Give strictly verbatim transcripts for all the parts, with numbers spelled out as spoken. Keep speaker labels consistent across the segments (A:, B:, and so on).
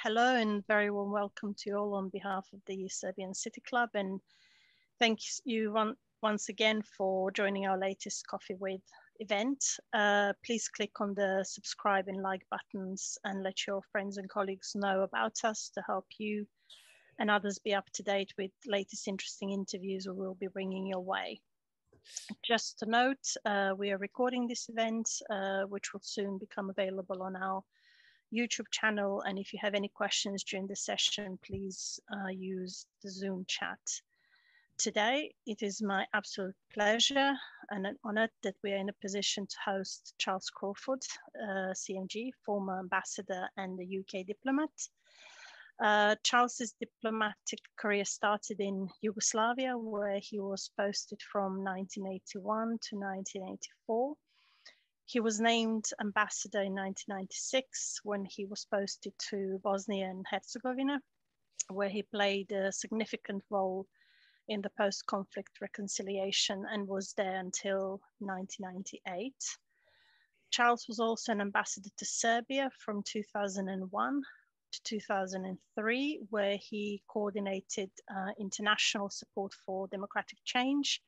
A: hello and very warm welcome to you all on behalf of the Serbian City Club, and thank you one, once again for joining our latest Coffee With event. Uh, please click on the subscribe and like buttons and let your friends and colleagues know about us to help you and others be up to date with latest interesting interviews we will be bringing your way. Just to note, uh, we are recording this event, uh, which will soon become available on our YouTube channel. And if you have any questions during the session, please uh, use the Zoom chat. Today, it is my absolute pleasure and an honor that we are in a position to host Charles Crawford, uh, C M G, former ambassador and a U K diplomat. Uh, Charles's diplomatic career started in Yugoslavia, where he was posted from nineteen eighty-one to nineteen eighty-four. He was named ambassador in nineteen ninety-six when he was posted to Bosnia and Herzegovina, where he played a significant role in the post-conflict reconciliation and was there until nineteen ninety-eight. Charles was also an ambassador to Serbia from two thousand one to two thousand three, where he coordinated uh, international support for democratic change.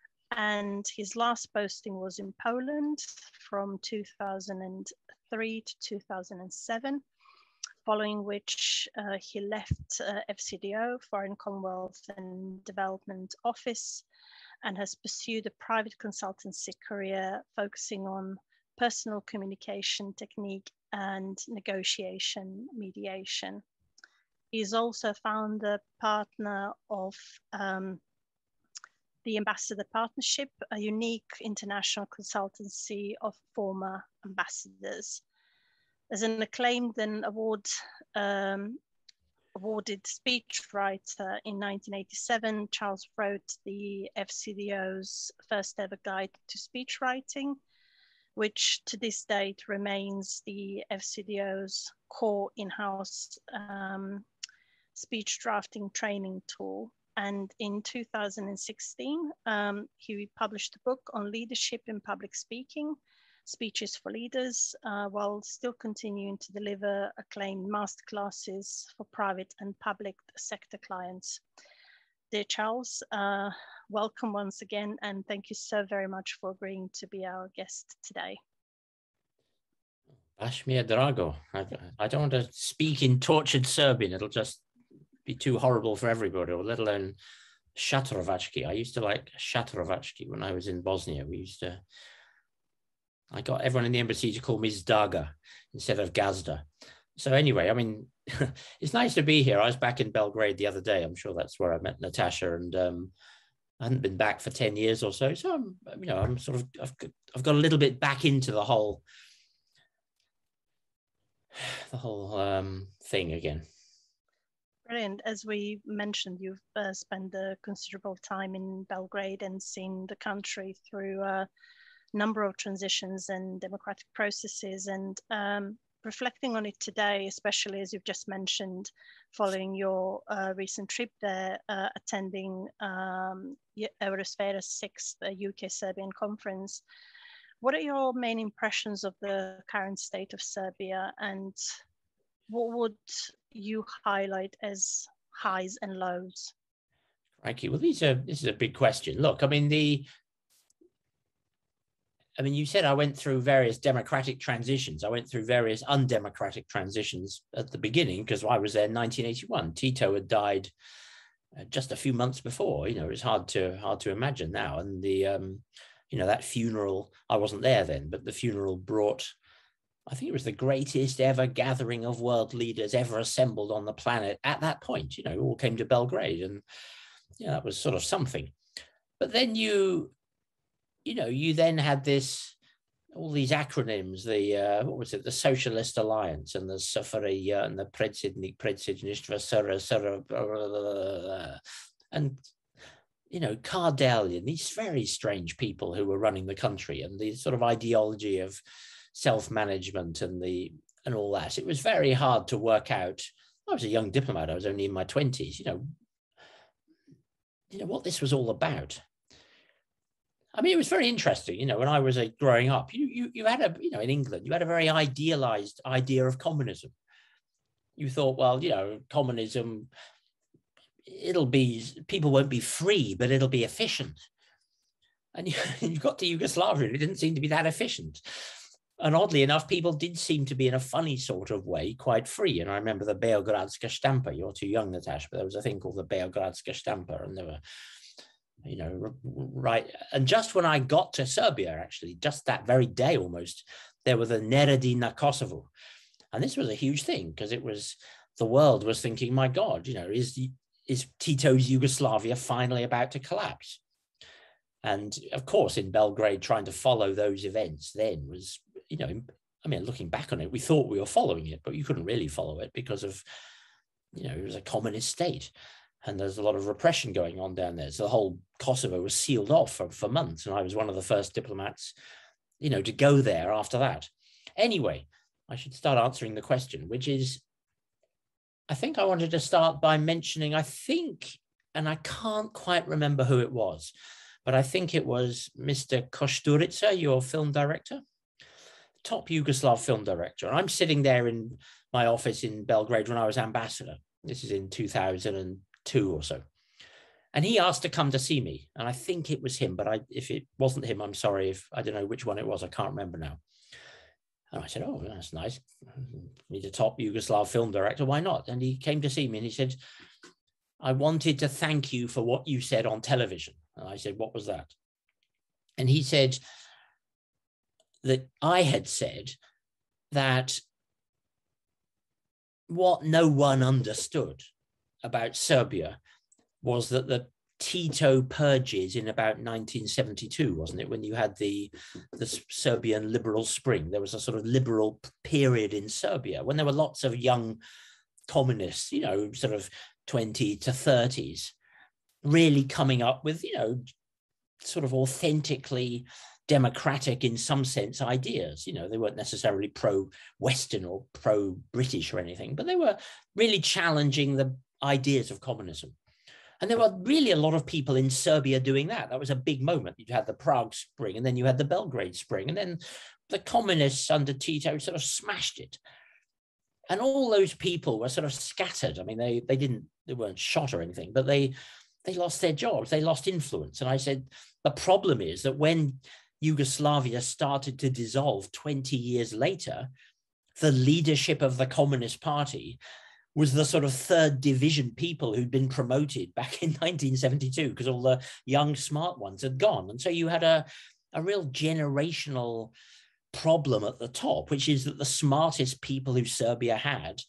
A: And his last posting was in Poland from two thousand three to two thousand seven, following which uh, he left uh, F C D O, Foreign Commonwealth and Development Office, and has pursued a private consultancy career focusing on personal communication technique and negotiation mediation. He is also founder partner of um, the Ambassador Partnership, a unique international consultancy of former ambassadors. As an acclaimed and award, um, awarded speechwriter in nineteen eighty-seven, Charles wrote the F C D O's first ever guide to speechwriting, which to this date remains the F C D O's core in-house um, speech drafting training tool. And in two thousand sixteen, um, he published a book on leadership in public speaking, Speeches for Leaders, uh, while still continuing to deliver acclaimed masterclasses for private and public sector clients. Dear Charles, uh, welcome once again, and thank you so very much for agreeing to be our guest today.
B: Baš mi je drago. I, I don't want to speak in tortured Serbian. It'll just be too horrible for everybody, or let alone Šatrovački. I used to like Šatrovački when I was in Bosnia. We used to, I got everyone in the embassy to call me Zdaga instead of Gazda. So anyway, I mean, it's nice to be here. I was back in Belgrade the other day. I'm sure that's where I met Natasha, and um, I hadn't been back for ten years or so. So I'm, you know, I'm sort of, I've, I've got a little bit back into the whole, the whole um, thing again.
A: Brilliant. As we mentioned, you've uh, spent a considerable time in Belgrade and seen the country through a number of transitions and democratic processes. And um, reflecting on it today, especially as you've just mentioned, following your uh, recent trip there, uh, attending um, Eurosfera's sixth uh, U K Serbian conference, what are your main impressions of the current state of Serbia, and what would you highlight as highs and lows?
B: Crikey. Well, these are, this is a big question. Look, I mean, the, I mean, you said I went through various democratic transitions. I went through various undemocratic transitions at the beginning because I was there in nineteen eighty-one. Tito had died uh, just a few months before. You know, it's hard to hard to imagine now. And the, um, you know, that funeral, I wasn't there then, but the funeral brought, I think it was the greatest ever gathering of world leaders ever assembled on the planet at that point. You know, all came to Belgrade, and yeah, that was sort of something. But then you, you know, you then had this, all these acronyms, the, uh, what was it, the Socialist Alliance and the Safaria and the Predsjednik, Predsjedništva, Sara, Sara, and, you know, Kardelj and these very strange people who were running the country, and the sort of ideology of self-management and the and all that. It was very hard to work out. I was a young diplomat. I was only in my twenties. You know, you know what this was all about. I mean, it was very interesting. You know, when I was a, growing up, you you you had a you know in England, you had a very idealized idea of communism. you thought, well, you know, communism, it'll be, people won't be free, but it'll be efficient. And you, you got to Yugoslavia, and it didn't seem to be that efficient. And oddly enough, people did seem to be in a funny sort of way quite free. And I remember the Beogradska Stampa. You're too young, Natasha, but there was a thing called the Beogradska Stampa, and there were, you know, right. And just when I got to Serbia, actually, just that very day almost, there was the Neredi na Kosovo. And this was a huge thing, because it was, the world was thinking, my God, you know, is, is Tito's Yugoslavia finally about to collapse? And of course, in Belgrade, trying to follow those events then was, you know, I mean, looking back on it, we thought we were following it, but you couldn't really follow it because of, you know, it was a communist state. And there's a lot of repression going on down there. So the whole Kosovo was sealed off for, for months. And I was one of the first diplomats, you know, to go there after that. Anyway, I should start answering the question, which is, I think I wanted to start by mentioning, I think, and I can't quite remember who it was, but I think it was Mister Kosturica, your film director, top Yugoslav film director. And I'm sitting there in my office in Belgrade when I was ambassador. This is in two thousand two or so. And he asked to come to see me. And I think it was him, but I, if it wasn't him, I'm sorry. If I don't know which one it was, I can't remember now. And I said, oh, that's nice. He's a top Yugoslav film director. Why not? And he came to see me and he said, I wanted to thank you for what you said on television. And I said, what was that? And he said that I had said that what no one understood about Serbia was that the Tito purges in about nineteen seventy-two, wasn't it, when you had the, the Serbian liberal spring? There was a sort of liberal period in Serbia when there were lots of young communists, you know, sort of twenty to thirties, really coming up with, you know, sort of authentically democratic in some sense ideas. You know, they weren't necessarily pro-Western or pro-British or anything, but they were really challenging the ideas of communism. And there were really a lot of people in Serbia doing that. That was a big moment. You had the Prague Spring, and then you had the Belgrade Spring, and then the communists under Tito sort of smashed it. And all those people were sort of scattered. I mean, they they didn't, they weren't shot or anything, but they they lost their jobs, they lost influence. And I said, the problem is that when Yugoslavia started to dissolve twenty years later, the leadership of the Communist Party was the sort of third division people who'd been promoted back in nineteen seventy-two, because all the young smart ones had gone. And so you had a, a real generational problem at the top, which is that the smartest people who Serbia had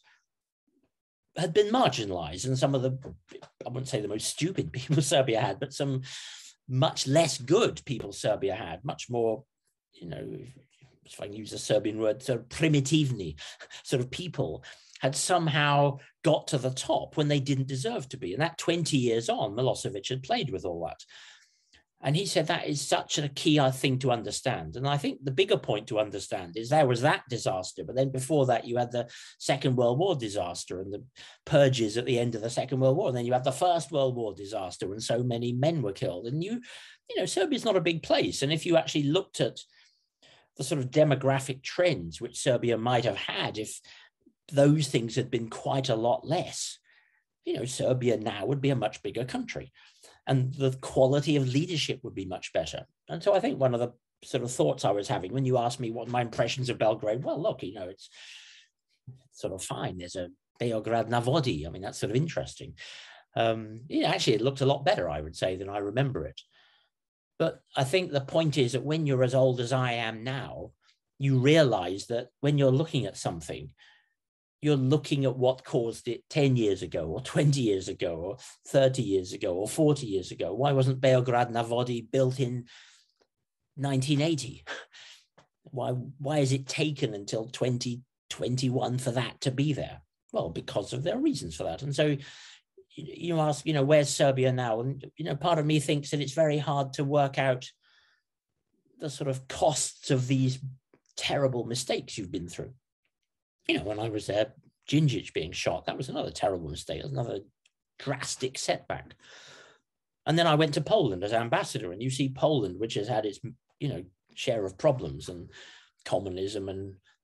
B: had been marginalized. And some of the, I wouldn't say the most stupid people Serbia had, but some much less good people Serbia had, much more, you know, if I can use a Serbian word, sort of primitivni, sort of people had somehow got to the top when they didn't deserve to be. And that twenty years on, Milosevic had played with all that. And he said that is such a key thing to understand. And I think the bigger point to understand is there was that disaster, but then before that you had the Second World War disaster and the purges at the end of the Second World War. And then you had the First World War disaster when so many men were killed. And you, you know, Serbia's not a big place. And if you actually looked at the sort of demographic trends which Serbia might have had if those things had been quite a lot less, you know, Serbia now would be a much bigger country and the quality of leadership would be much better. And so I think one of the sort of thoughts I was having when you asked me what my impressions of Belgrade, well, look, you know, it's sort of fine. There's a Beograd na Vodi. I mean, that's sort of interesting. Um, yeah, actually, it looked a lot better, I would say, than I remember it. But I think the point is that when you're as old as I am now, you realize that when you're looking at something, you're looking at what caused it ten years ago or twenty years ago or thirty years ago or forty years ago. Why wasn't Beograd na Vodi built in nineteen eighty? Why, why is it taken until twenty twenty-one for that to be there? Well, because of there are reasons for that. And so you ask, you know, where's Serbia now? And, you know, part of me thinks that it's very hard to work out the sort of costs of these terrible mistakes you've been through. You know, when I was there, Djindjic being shot, that was another terrible mistake, another drastic setback. And then I went to Poland as ambassador, and you see Poland, which has had its, you know, share of problems and communism and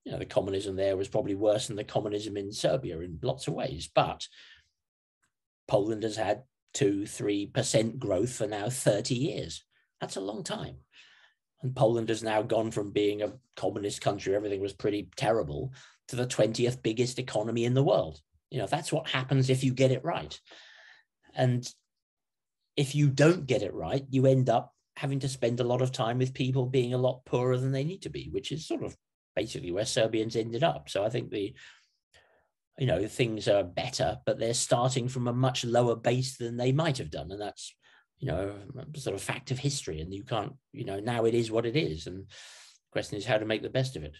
B: you know, the communism there was probably worse than the communism in Serbia in lots of ways. But Poland has had two, three percent growth for now thirty years. That's a long time. And Poland has now gone from being a communist country, everything was pretty terrible, to the twentieth biggest economy in the world. You know, that's what happens if you get it right. And if you don't get it right, you end up having to spend a lot of time with people being a lot poorer than they need to be, which is sort of basically where Serbians ended up. So I think the, you know, things are better, but they're starting from a much lower base than they might have done. And that's, you know, a sort of fact of history. And you can't, you know, now it is what it is. And the question is how to make the best of it.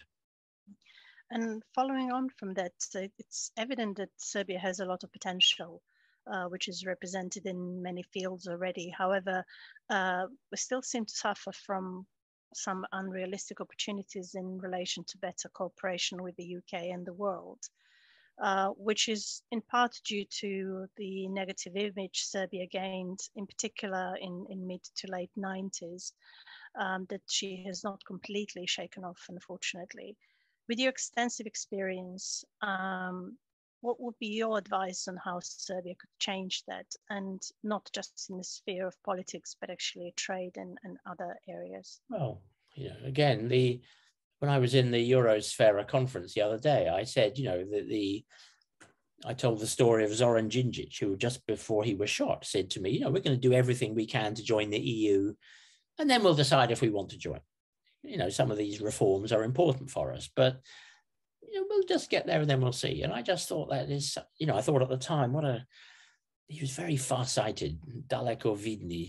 A: And following on from that, so it's evident that Serbia has a lot of potential, uh, which is represented in many fields already. However, uh, we still seem to suffer from some unrealistic opportunities in relation to better cooperation with the U K and the world, uh, which is in part due to the negative image Serbia gained, in particular in, in mid to late nineties, um, that she has not completely shaken off, unfortunately. With your extensive experience, um, what would be your advice on how Serbia could change that, and not just in the sphere of politics, but actually trade and, and other areas?
B: Well, you know, again, the when I was in the Eurosphere conference the other day, I said, you know, that the I told the story of Zoran Djindjic, who just before he was shot said to me, you know, we're going to do everything we can to join the E U, and then we'll decide if we want to join. You know, some of these reforms are important for us, but you know, we'll just get there and then we'll see. And I just thought that is, you know, I thought at the time, what a, he was very far-sighted, daleko vidny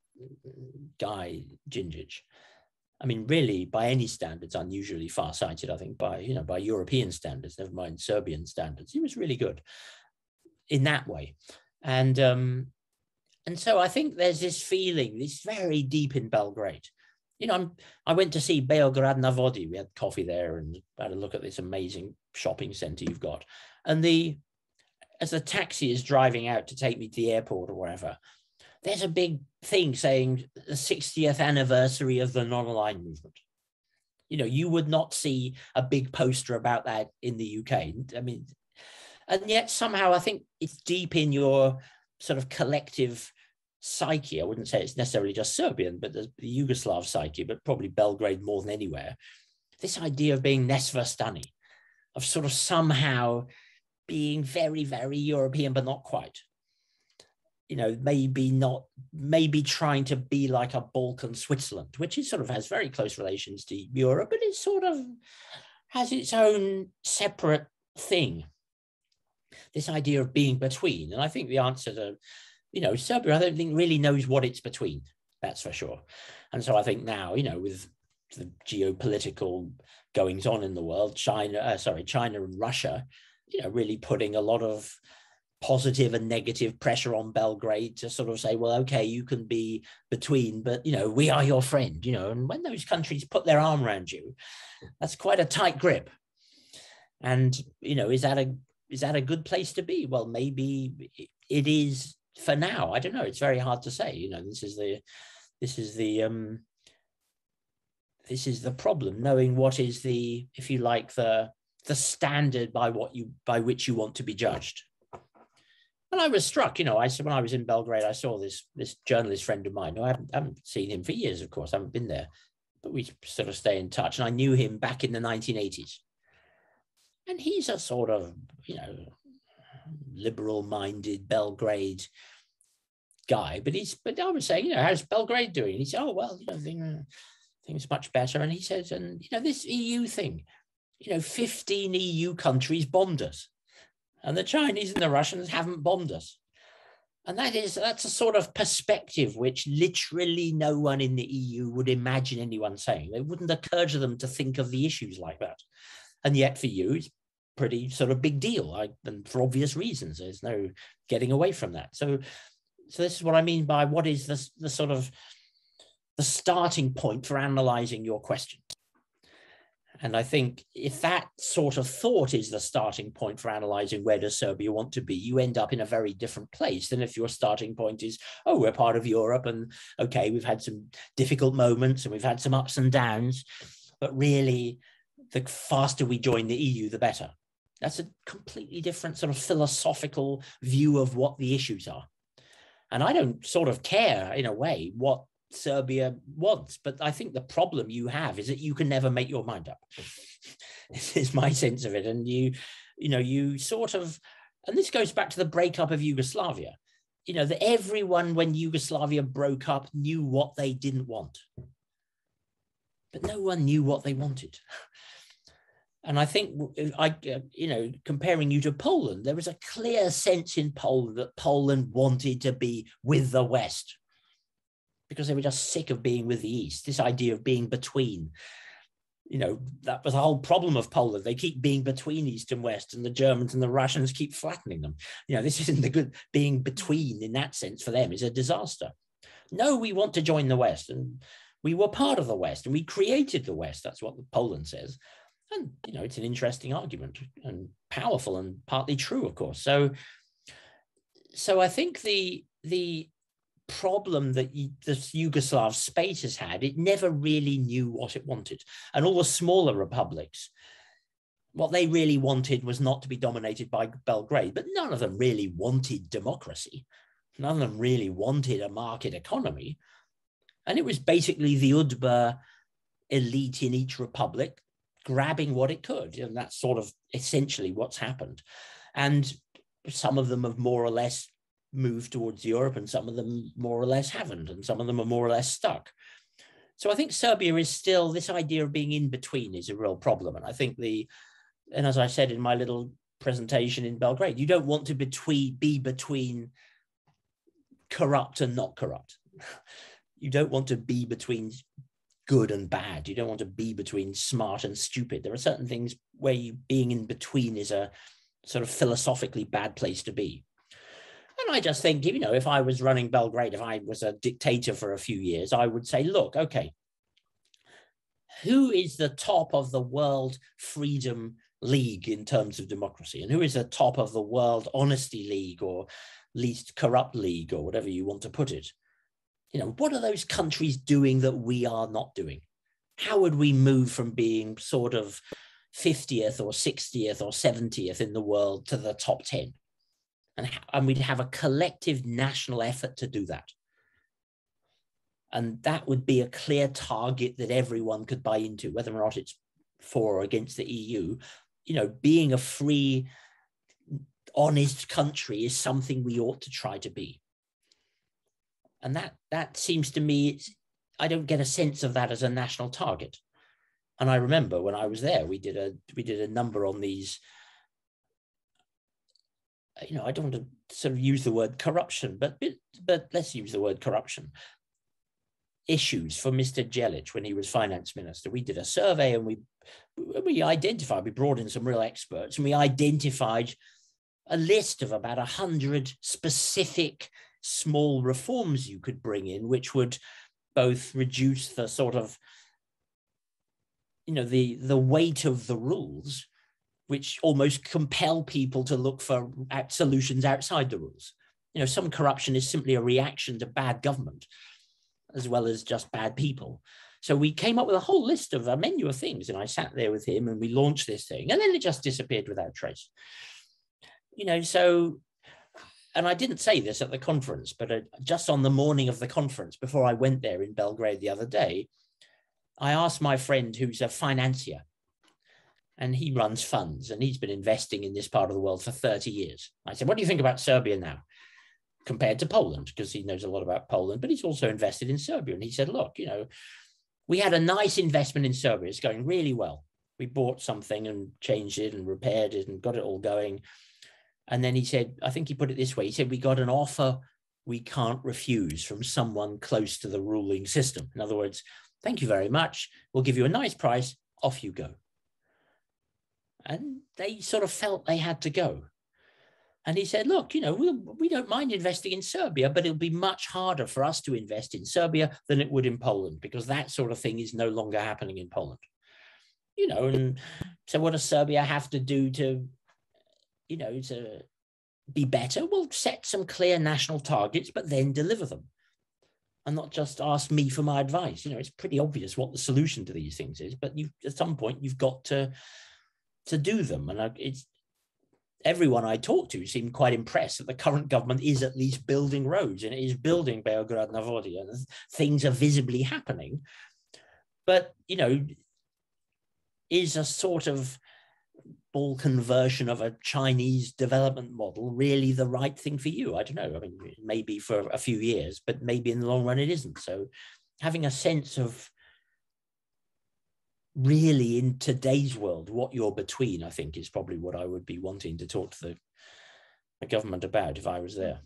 B: guy, Djindjic. I mean, really, by any standards, unusually far-sighted, I think, by, you know, by European standards, never mind Serbian standards. He was really good in that way. And, um, and so I think there's this feeling, this very deep in Belgrade. You know, I'm, I went to see Beograd na Vodi. We had coffee there and had a look at this amazing shopping center you've got. And the as the taxi is driving out to take me to the airport or wherever, there's a big thing saying the sixtieth anniversary of the non-aligned movement. You know, you would not see a big poster about that in the U K. I mean, and yet somehow I think it's deep in your sort of collective psyche. I wouldn't say it's necessarily just Serbian, but the, the Yugoslav psyche, but probably Belgrade more than anywhere. This idea of being nesvrstani, of sort of somehow being very, very European, but not quite. You know, maybe not, maybe trying to be like a Balkan Switzerland, which is sort of has very close relations to Europe, but it sort of has its own separate thing. This idea of being between. And I think the answer to, you know, Serbia, I don't think really knows what it's between, that's for sure. And so I think now, you know, with the geopolitical goings on in the world, China, uh, sorry, China and Russia, you know, really putting a lot of positive and negative pressure on Belgrade to sort of say, well, okay, you can be between, but, you know, we are your friend, you know, and when those countries put their arm around you, that's quite a tight grip. And, you know, is that a, is that a good place to be? Well, maybe it is for now. I don't know. It's very hard to say. You know, this is the, this is the, um, this is the problem. Knowing what is the, if you like, the the standard by what you by which you want to be judged. And I was struck. You know, I when I was in Belgrade, I saw this this journalist friend of mine. I haven't, I haven't seen him for years, of course. I haven't been there, but we sort of stay in touch. And I knew him back in the nineteen eighties. And he's a sort of, you know, liberal-minded Belgrade guy, but he's, but I was saying, you know, how's Belgrade doing? And he said, oh, well, you know, thing, things much better. And he says, and, you know, this E U thing, you know, fifteen E U countries bombed us, and the Chinese and the Russians haven't bombed us. And that is, that's a sort of perspective which literally no one in the E U would imagine anyone saying. It wouldn't occur to them to think of the issues like that. And yet for you, it's pretty sort of big deal, I, and for obvious reasons. There's no getting away from that. So, so this is what I mean by what is the, the sort of the starting point for analyzing your question. And I think if that sort of thought is the starting point for analyzing where does Serbia want to be, you end up in a very different place than if your starting point is, oh, we're part of Europe and okay, we've had some difficult moments and we've had some ups and downs, but really the faster we join the E U, the better. That's a completely different sort of philosophical view of what the issues are. And I don't sort of care, in a way, what Serbia wants, but I think the problem you have is that you can never make your mind up. This is my sense of it. And you, you know, you sort of, and this goes back to the breakup of Yugoslavia. You know, that everyone, when Yugoslavia broke up, knew what they didn't want. But no one knew what they wanted. And I think, I, you know, comparing you to Poland, there was a clear sense in Poland that Poland wanted to be with the West because they were just sick of being with the East. This idea of being between, you know, that was the whole problem of Poland. They keep being between East and West, and the Germans and the Russians keep flattening them. You know, this isn't the good, being between in that sense for them is a disaster. No, we want to join the West, and we were part of the West, and we created the West. That's what Poland says. And, you know, it's an interesting argument and powerful and partly true, of course. So, so I think the, the problem that the Yugoslav space has had, it never really knew what it wanted. And all the smaller republics, what they really wanted was not to be dominated by Belgrade, but none of them really wanted democracy. None of them really wanted a market economy. And it was basically the U D B A elite in each republic grabbing what it could. And that's sort of essentially what's happened. And some of them have more or less moved towards Europe, and some of them more or less haven't, and some of them are more or less stuck. So I think Serbia is still, this idea of being in between is a real problem. And I think the, and as I said in my little presentation in Belgrade, you don't want to between, be between corrupt and not corrupt. You don't want to be between good and bad. You don't want to be between smart and stupid. There are certain things where you being in between is a sort of philosophically bad place to be. And I just think, you know, if I was running Belgrade, if I was a dictator for a few years, I would say, look, okay, who is the top of the World Freedom League in terms of democracy? And who is the top of the World Honesty League or Least Corrupt League or whatever you want to put it? You know, what are those countries doing that we are not doing? How would we move from being sort of fiftieth or sixtieth or seventieth in the world to the top ten? And, and we'd have a collective national effort to do that. And that would be a clear target that everyone could buy into, whether or not it's for or against the E U. You know, being a free, honest country is something we ought to try to be. And that, that seems to me, it's, I don't get a sense of that as a national target. And I remember when I was there, we did a, we did a number on these, you know, I don't want to sort of use the word corruption, but, but let's use the word corruption. Issues for Mister Jelic when he was finance minister. We did a survey and we, we identified, we brought in some real experts, and we identified a list of about a hundred specific small reforms you could bring in, which would both reduce the sort of, you know, the, the weight of the rules, which almost compel people to look for solutions outside the rules. You know, some corruption is simply a reaction to bad government, as well as just bad people. So we came up with a whole list of a menu of things, and I sat there with him and we launched this thing, and then it just disappeared without trace. You know, so, and I didn't say this at the conference, but uh, just on the morning of the conference, before I went there in Belgrade the other day, I asked my friend who's a financier, and he runs funds, and he's been investing in this part of the world for thirty years. I said, what do you think about Serbia now compared to Poland? Because he knows a lot about Poland, but he's also invested in Serbia. And he said, look, you know, we had a nice investment in Serbia. It's going really well. We bought something and changed it and repaired it and got it all going. And then he said, I think he put it this way. He said, we got an offer we can't refuse from someone close to the ruling system. In other words, thank you very much. We'll give you a nice price. Off you go. And they sort of felt they had to go. And he said, look, you know, we'll, we don't mind investing in Serbia, but it'll be much harder for us to invest in Serbia than it would in Poland, because that sort of thing is no longer happening in Poland. You know, and so what does Serbia have to do to, you know, to be better? Well, set some clear national targets, but then deliver them. and not just ask me for my advice. You know, it's pretty obvious what the solution to these things is, but you at some point you've got to to do them. And it's everyone I talk to seemed quite impressed that the current government is at least building roads and it is building Beograd na Vodi, and things are visibly happening. But, you know, is a sort of Balkan version of a Chinese development model really the right thing for you? I don't know. I mean, maybe for a few years, but maybe in the long run it isn't. So having a sense of really in today's world what you're between, I think, is probably what I would be wanting to talk to the, the government about if I was there.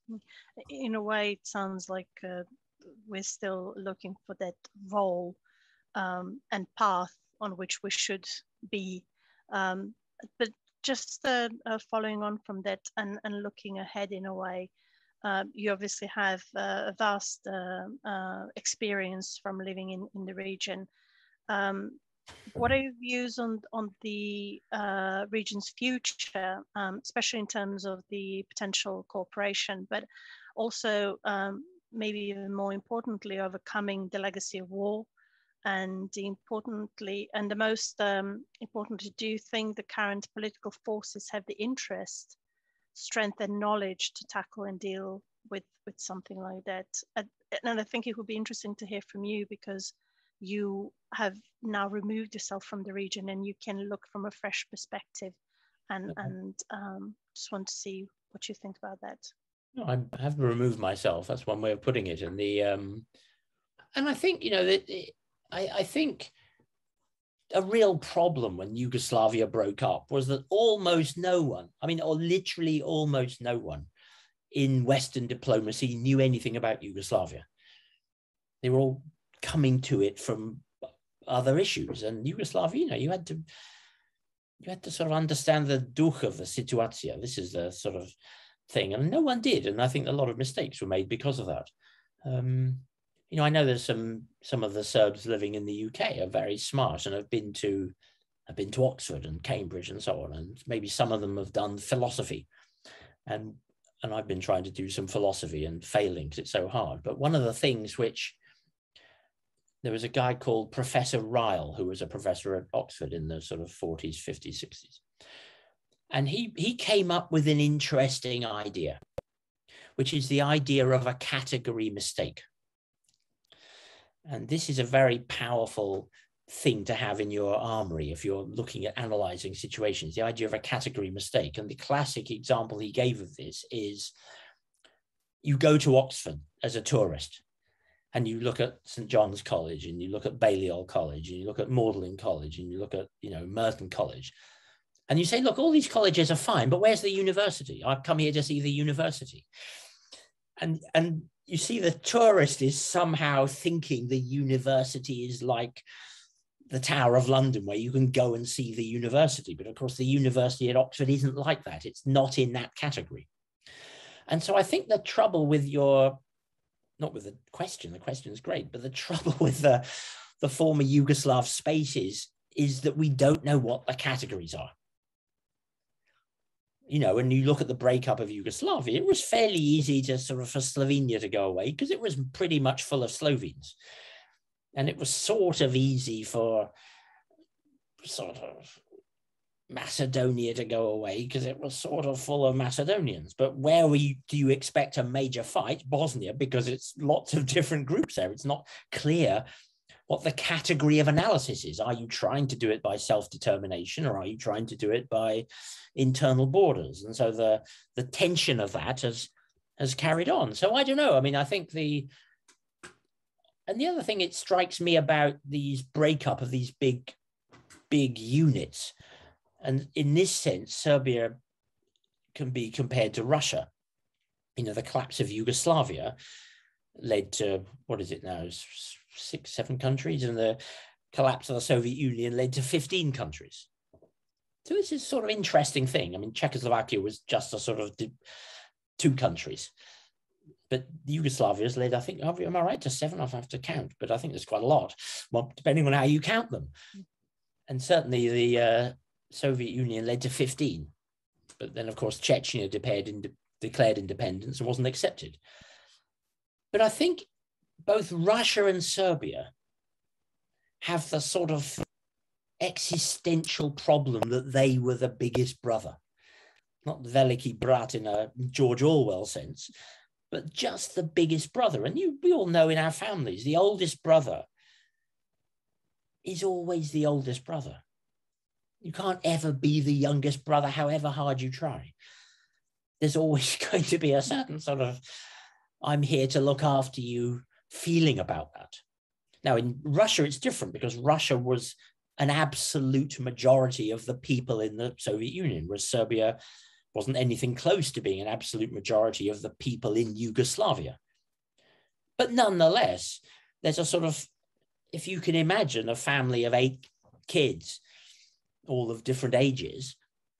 A: In a way, it sounds like uh, we're still looking for that role um, and path on which we should be. Um, but just uh, uh, following on from that and, and looking ahead in a way, uh, you obviously have uh, a vast uh, uh, experience from living in, in the region. Um, what are your views on, on the uh, region's future, um, especially in terms of the potential cooperation, but also um, maybe even more importantly, overcoming the legacy of war? And importantly, and the most um, importantly, do you think the current political forces have the interest, strength, and knowledge to tackle and deal with, with something like that? And I think it would be interesting to hear from you, because you have now removed yourself from the region and you can look from a fresh perspective. And, okay. and um, just want to see what you think about that.
B: No, I have removed myself. That's one way of putting it. And the um, and I think, you know, that. I, I think a real problem when Yugoslavia broke up was that almost no one, I mean, or literally almost no one in Western diplomacy knew anything about Yugoslavia. They were all coming to it from other issues. And Yugoslavia, you know, you had to, you had to sort of understand the duch of the situatia. This is the sort of thing. And no one did. And I think a lot of mistakes were made because of that. Um, You know, I know there's some some of the Serbs living in the U K are very smart and have been to have been to Oxford and Cambridge and so on, and maybe some of them have done philosophy, and and I've been trying to do some philosophy and failing because it's so hard. But one of the things which there was a guy called Professor Ryle, who was a professor at Oxford in the sort of forties, fifties, sixties, and he he came up with an interesting idea, which is the idea of a category mistake. And this is a very powerful thing to have in your armory if you're looking at analyzing situations, the idea of a category mistake. And the classic example he gave of this is you go to Oxford as a tourist and you look at Saint John's College and you look at Balliol College and you look at Magdalen College and you look at, you know, Merton College. And you say, look, all these colleges are fine, but where's the university? I've come here to see the university. And, and you see the tourist is somehow thinking the university is like the Tower of London, where you can go and see the university. But of course, the university at Oxford isn't like that. It's not in that category. And so I think the trouble with your, not with the question, the question is great, but the trouble with the, the former Yugoslav spaces is that we don't know what the categories are. You know, when you look at the breakup of Yugoslavia, it was fairly easy to sort of for Slovenia to go away because it was pretty much full of Slovenes. And it was sort of easy for sort of Macedonia to go away because it was sort of full of Macedonians. But where were you, do you expect a major fight? Bosnia, because it's lots of different groups there. It's not clear what the category of analysis is. Are you trying to do it by self-determination, or are you trying to do it by internal borders? And so the, the tension of that has, has carried on. So I don't know. I mean, I think the, and the other thing it strikes me about these breakup of these big, big units, and in this sense, Serbia can be compared to Russia. You know, the collapse of Yugoslavia led to, what is it now, six, seven countries, and the collapse of the Soviet Union led to fifteen countries. So this is sort of interesting thing. I mean, Czechoslovakia was just a sort of two countries, but Yugoslavia has led, I think, am I right, to seven? I'll have to count, but I think there's quite a lot, well, depending on how you count them. And certainly the uh, Soviet Union led to fifteen, but then of course Chechnya declared, ind declared independence and wasn't accepted. But I think both Russia and Serbia have the sort of existential problem that they were the biggest brother. Not Veliki Brat in a George Orwell sense, but just the biggest brother. And you, we all know in our families, the oldest brother is always the oldest brother. You can't ever be the youngest brother, however hard you try. There's always going to be a certain sort of, I'm here to look after you feeling about that. Now, in Russia, it's different because Russia was an absolute majority of the people in the Soviet Union, whereas Serbia wasn't anything close to being an absolute majority of the people in Yugoslavia. But nonetheless, there's a sort of, if you can imagine a family of eight kids, all of different ages,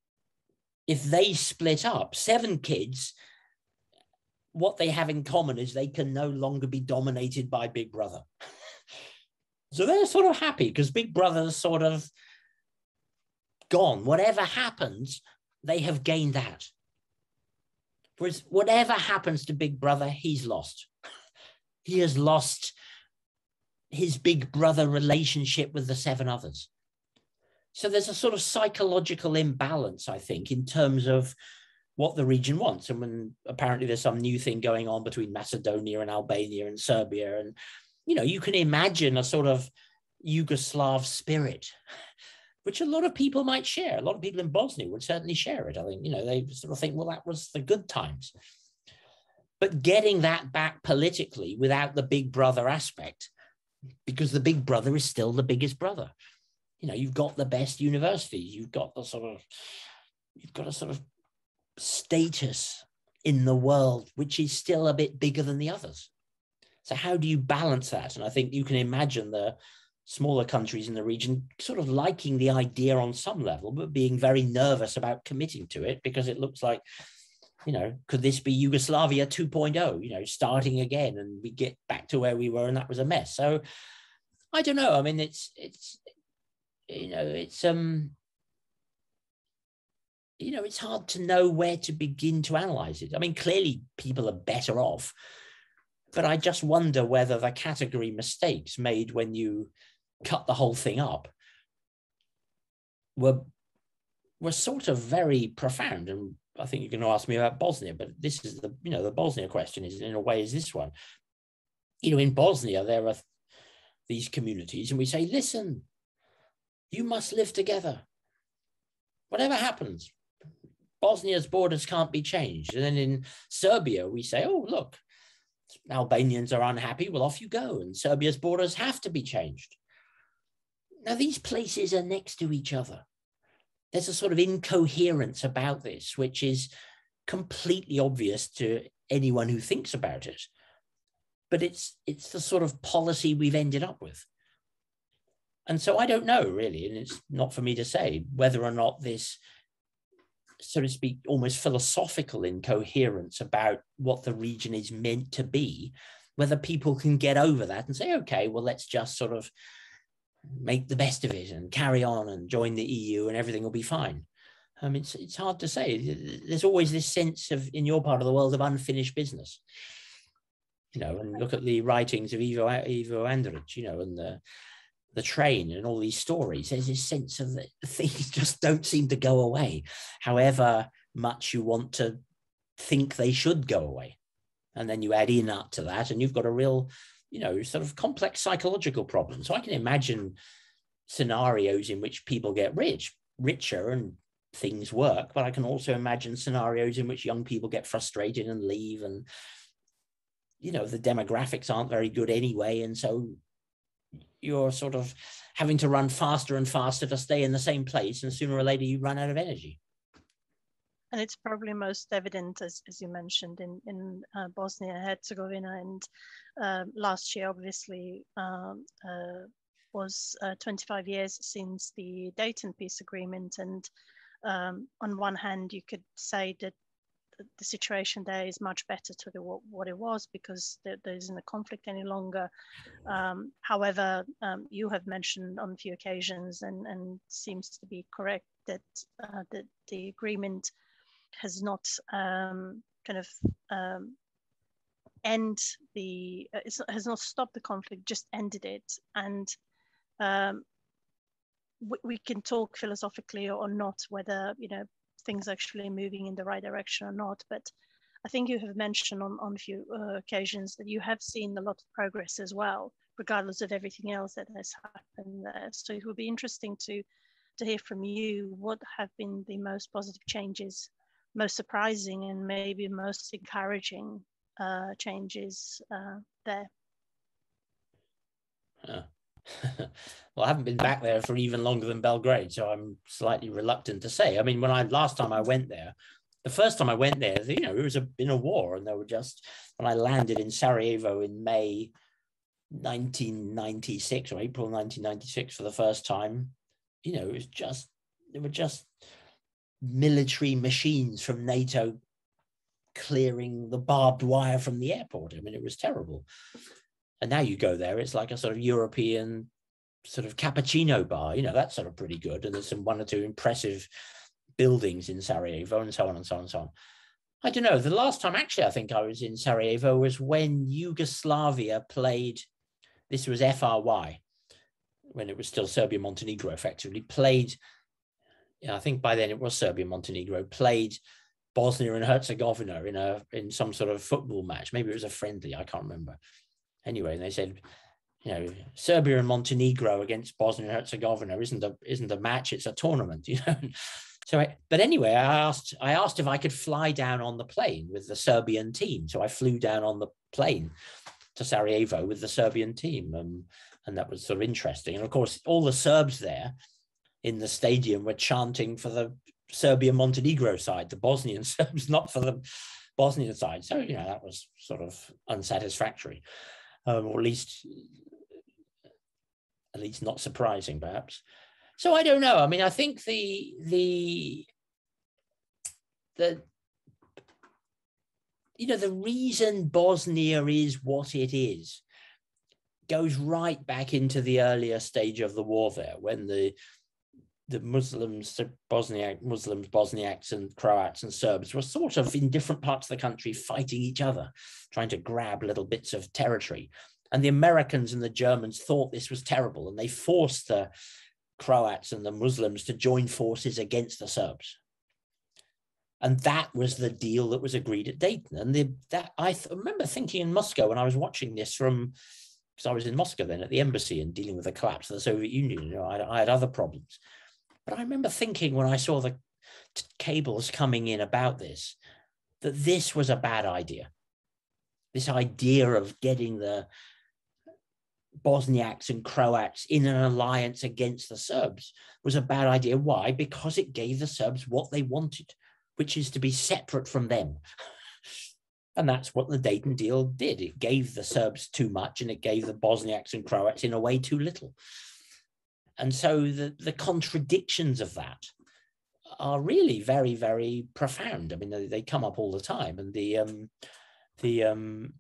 B: if they split up, seven kids, what they have in common is they can no longer be dominated by Big Brother. So they're sort of happy because Big Brother's sort of gone. Whatever happens, they have gained that. Whereas whatever happens to Big Brother, he's lost. He has lost his Big Brother relationship with the seven others. So there's a sort of psychological imbalance, I think, in terms of what the region wants. And when apparently there's some new thing going on between Macedonia and Albania and Serbia. And, you know, you can imagine a sort of Yugoslav spirit, which a lot of people might share. A lot of people in Bosnia would certainly share it. I think, you know, they sort of think, well, that was the good times. But getting that back politically without the Big Brother aspect, because the Big Brother is still the biggest brother. You know, you've got the best universities, you've got the sort of, you've got a sort of status in the world, which is still a bit bigger than the others. So how do you balance that? And I think you can imagine the smaller countries in the region sort of liking the idea on some level, but being very nervous about committing to it because it looks like, you know, could this be Yugoslavia two point oh, you know, starting again and we get back to where we were and that was a mess. So I don't know. I mean, it's, it's, you know, it's, um, you know, it's hard to know where to begin to analyze it. I mean, clearly people are better off, but I just wonder whether the category mistakes made when you cut the whole thing up were, were sort of very profound. And I think you're going to ask me about Bosnia, but this is the, you know, the Bosnia question is in a way is this one. You know, in Bosnia, there are these communities and we say, listen, you must live together. Whatever happens, Bosnia's borders can't be changed. And then in Serbia, we say, oh, look, Albanians are unhappy. Well, off you go. And Serbia's borders have to be changed. Now, these places are next to each other. There's a sort of incoherence about this, which is completely obvious to anyone who thinks about it. But it's, it's the sort of policy we've ended up with. And so I don't know, really, and it's not for me to say whether or not this, so to speak, almost philosophical incoherence about what the region is meant to be, whether people can get over that and say, okay, well, let's just sort of make the best of it and carry on and join the E U and everything will be fine. I mean, it's, it's hard to say. There's always this sense of, in your part of the world, of unfinished business. You know, and look at the writings of Ivo, Ivo Andrić, you know, and the, the train and all these stories. There's this sense of that things just don't seem to go away, however much you want to think they should go away. And then you add Inat to that, and you've got a real, you know, sort of complex psychological problem. So I can imagine scenarios in which people get rich, richer and things work, but I can also imagine scenarios in which young people get frustrated and leave, and, you know, the demographics aren't very good anyway. And so you're sort of having to run faster and faster to stay in the same place, and sooner or later you run out of energy.
A: And it's probably most evident, as, as you mentioned, in, in uh, Bosnia and Herzegovina. And uh, last year, obviously, um, uh, was uh, twenty-five years since the Dayton Peace Agreement. And um, on one hand, you could say that the situation there is much better to the, what it was, because there, there isn't a conflict any longer. Um, however, um, you have mentioned on a few occasions, and, and seems to be correct, that, uh, that the agreement has not um, kind of um, end the, uh, it has not stopped the conflict, just ended it. And um, we, we can talk philosophically or not whether, you know, things actually moving in the right direction or not. But I think you have mentioned on, on a few uh, occasions that you have seen a lot of progress as well, regardless of everything else that has happened there. So it would be interesting to, to hear from you, what have been the most positive changes, most surprising and maybe most encouraging uh, changes uh, there?
B: Uh, well, I haven't been back there for even longer than Belgrade, so I'm slightly reluctant to say. I mean, when I last time I went there, the first time I went there, you know, it was a, in a war, and there were just, when I landed in Sarajevo in May nineteen ninety-six or April nineteen ninety-six for the first time, you know, it was just, there were just military machines from NATO clearing the barbed wire from the airport. I mean, it was terrible. And now you go there, it's like a sort of European sort of cappuccino bar, you know, that's sort of pretty good. And there's some one or two impressive buildings in Sarajevo and so on and so on and so on. I don't know, the last time actually I think I was in Sarajevo was when Yugoslavia played, this was F R Y, when it was still Serbia, Montenegro effectively, played, yeah, I think by then it was Serbia, Montenegro, played Bosnia and Herzegovina in a in some sort of football match. Maybe it was a friendly, I can't remember. Anyway, and they said, you know, Serbia and Montenegro against Bosnia and Herzegovina isn't a isn't a match, it's a tournament, you know. So, I, but anyway, I asked I asked if I could fly down on the plane with the Serbian team. So I flew down on the plane to Sarajevo with the Serbian team, um, and that was sort of interesting. And of course, all the Serbs there in the stadium were chanting for the Serbia-Montenegro side, the Bosnian Serbs, not for the Bosnian side. So, you know, that was sort of unsatisfactory, um, or at least, at least not surprising, perhaps. So I don't know. I mean, I think the the the you know the reason Bosnia is what it is goes right back into the earlier stage of the war there, when the the Muslims, the Bosniak Muslims, Bosniaks and Croats and Serbs were sort of in different parts of the country fighting each other, trying to grab little bits of territory. And the Americans and the Germans thought this was terrible, and they forced the Croats and the Muslims to join forces against the Serbs. And that was the deal that was agreed at Dayton. And the, that I th remember thinking in Moscow when I was watching this from, because I was in Moscow then at the embassy and dealing with the collapse of the Soviet Union. You know, I, I had other problems. But I remember thinking when I saw the cables coming in about this, that this was a bad idea. This idea of getting the Bosniaks and Croats in an alliance against the Serbs was a bad idea. Why? Because it gave the Serbs what they wanted, which is to be separate from them. And that's what the Dayton deal did. It gave the Serbs too much, and it gave the Bosniaks and Croats in a way too little. And so the, the contradictions of that are really very, very profound. I mean, they, they come up all the time. And the, um, the, um,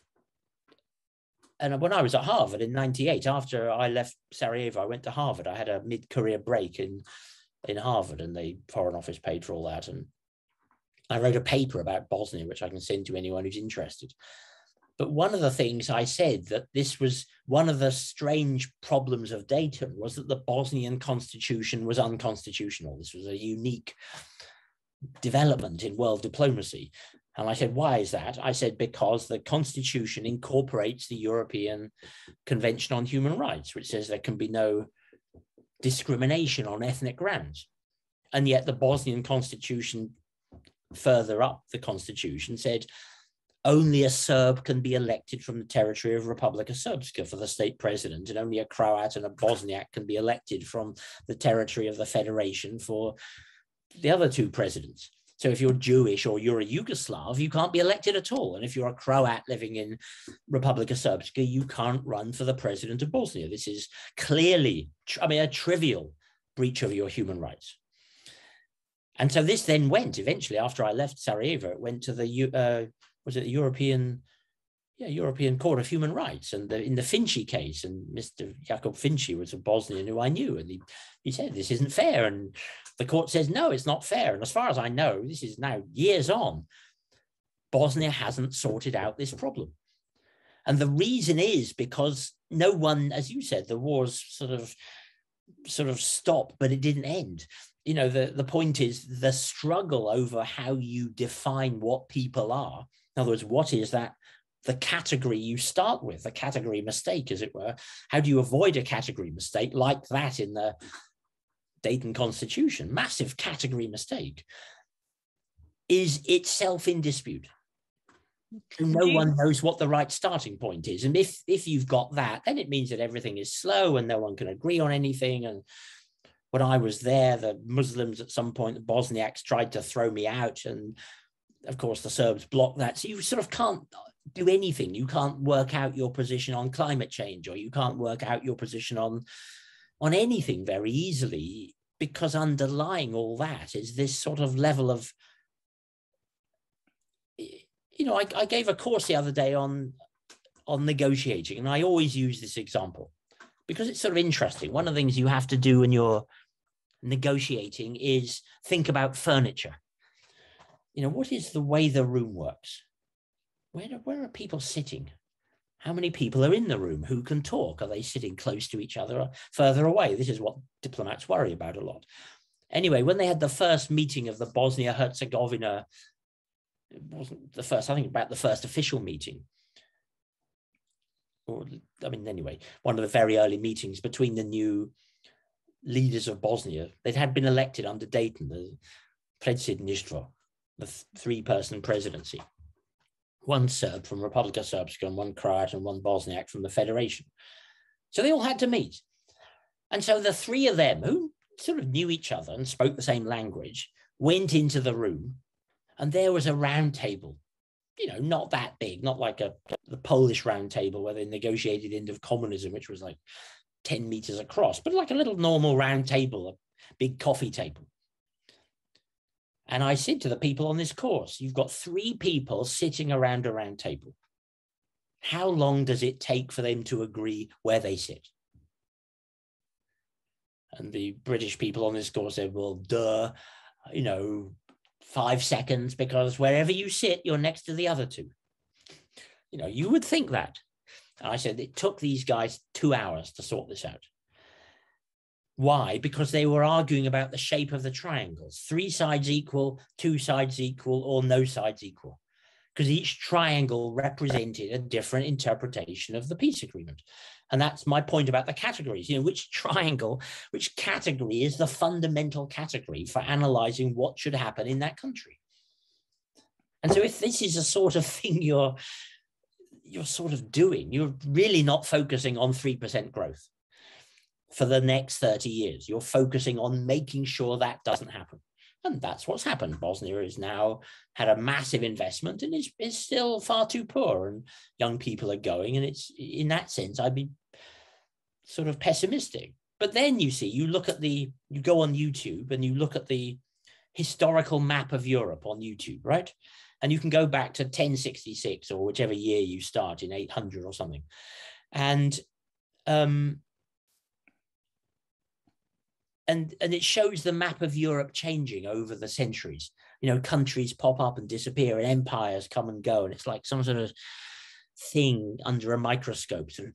B: and when I was at Harvard in ninety-eight, after I left Sarajevo, I went to Harvard. I had a mid-career break in, in Harvard, and the Foreign Office paid for all that. And I wrote a paper about Bosnia, which I can send to anyone who's interested. But one of the things I said, that this was one of the strange problems of Dayton, was that the Bosnian constitution was unconstitutional. This was a unique development in world diplomacy. And I said, why is that? I said, because the constitution incorporates the European Convention on Human Rights, which says there can be no discrimination on ethnic grounds. And yet the Bosnian constitution, further up the constitution, said only a Serb can be elected from the territory of Republika Srpska for the state president, and only a Croat and a Bosniak can be elected from the territory of the federation for the other two presidents. So if you're Jewish or you're a Yugoslav, you can't be elected at all. And if you're a Croat living in Republika Srpska, you can't run for the president of Bosnia. This is clearly, I mean, a trivial breach of your human rights. And so this then went, eventually, after I left Sarajevo, it went to the, uh, was it the European, yeah, European Court of Human Rights. And the, in the Finci case, and Mister Jakub Finci was a Bosnian who I knew, and he, he said, this isn't fair. And the court says, no, it's not fair. And as far as I know, this is now years on, Bosnia hasn't sorted out this problem. And the reason is because no one, as you said, the war's sort of sort of stopped, but it didn't end. You know, the, the point is the struggle over how you define what people are. In other words, what is that, the category you start with, the category mistake, as it were. How do you avoid a category mistake like that in the Dayton Constitution? Massive category mistake is itself in dispute. No one knows what the right starting point is. And if, if you've got that, then it means that everything is slow and no one can agree on anything. And when I was there, the Muslims at some point, the Bosniaks tried to throw me out. And of course, the Serbs blocked that. So you sort of can't do anything. You can't work out your position on climate change, or you can't work out your position on, on anything very easily, because underlying all that is this sort of level of, you know, I, I gave a course the other day on, on negotiating, and I always use this example because it's sort of interesting. One of the things you have to do when you're negotiating is think about furniture. You know, what is the way the room works? Where, where are people sitting? How many people are in the room? Who can talk? Are they sitting close to each other or further away? This is what diplomats worry about a lot. Anyway, when they had the first meeting of the Bosnia Herzegovina, it wasn't the first, I think about the first official meeting. Or, I mean, anyway, one of the very early meetings between the new leaders of Bosnia. They'd had been elected under Dayton, the predsjedništvo, the th three-person presidency. One Serb from Republika Srpska, and one Croat, and one Bosniak from the Federation. So they all had to meet. And so the three of them, who sort of knew each other and spoke the same language, went into the room. And there was a round table, you know, not that big, not like a the Polish round table where they negotiated end of communism, which was like ten meters across, but like a little normal round table, a big coffee table. And I said to the people on this course, you've got three people sitting around a round table. How long does it take for them to agree where they sit? And the British people on this course said, well, duh, you know, five seconds, because wherever you sit, you're next to the other two. You know, you would think that. And I said, it took these guys two hours to sort this out. Why? Because they were arguing about the shape of the triangles. Three sides equal, two sides equal, or no sides equal. Because each triangle represented a different interpretation of the peace agreement. And that's my point about the categories. You know, which triangle, which category is the fundamental category for analyzing what should happen in that country? And so if this is a sort of thing you're, you're sort of doing, you're really not focusing on three percent growth for the next thirty years. You're focusing on making sure that doesn't happen. And that's what's happened. Bosnia has now had a massive investment and is, is still far too poor, and young people are going. And it's, in that sense, I'd be sort of pessimistic. But then you see, you look at the, you go on YouTube and you look at the historical map of Europe on YouTube, right? And you can go back to ten sixty-six or whichever year you start in eight hundred or something. And, um, And, and it shows the map of Europe changing over the centuries. You know, countries pop up and disappear and empires come and go. And it's like some sort of thing under a microscope. Sort of.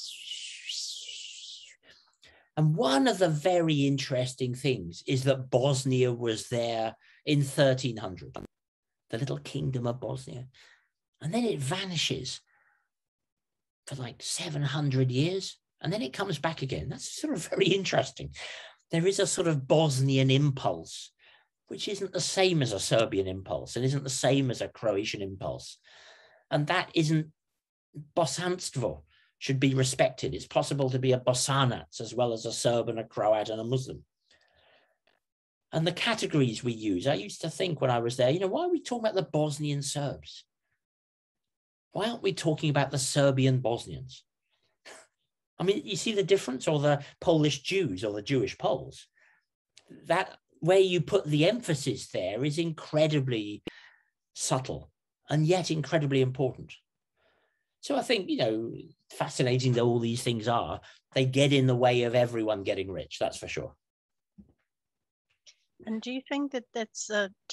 B: And one of the very interesting things is that Bosnia was there in thirteen hundred, the little kingdom of Bosnia. And then it vanishes for like seven hundred years. And then it comes back again. That's sort of very interesting. There is a sort of Bosnian impulse, which isn't the same as a Serbian impulse and isn't the same as a Croatian impulse. And that isn't, bosanstvo should be respected. It's possible to be a Bosanac as well as a Serb and a Croat and a Muslim. And the categories we use, I used to think when I was there, you know, why are we talking about the Bosnian Serbs? Why aren't we talking about the Serbian Bosnians? I mean, you see the difference, or the Polish Jews or the Jewish Poles? That where you put the emphasis there is incredibly subtle and yet incredibly important. So I think, you know, fascinating though all these things are, they get in the way of everyone getting rich, that's for sure.
A: And do you think that that's uh, just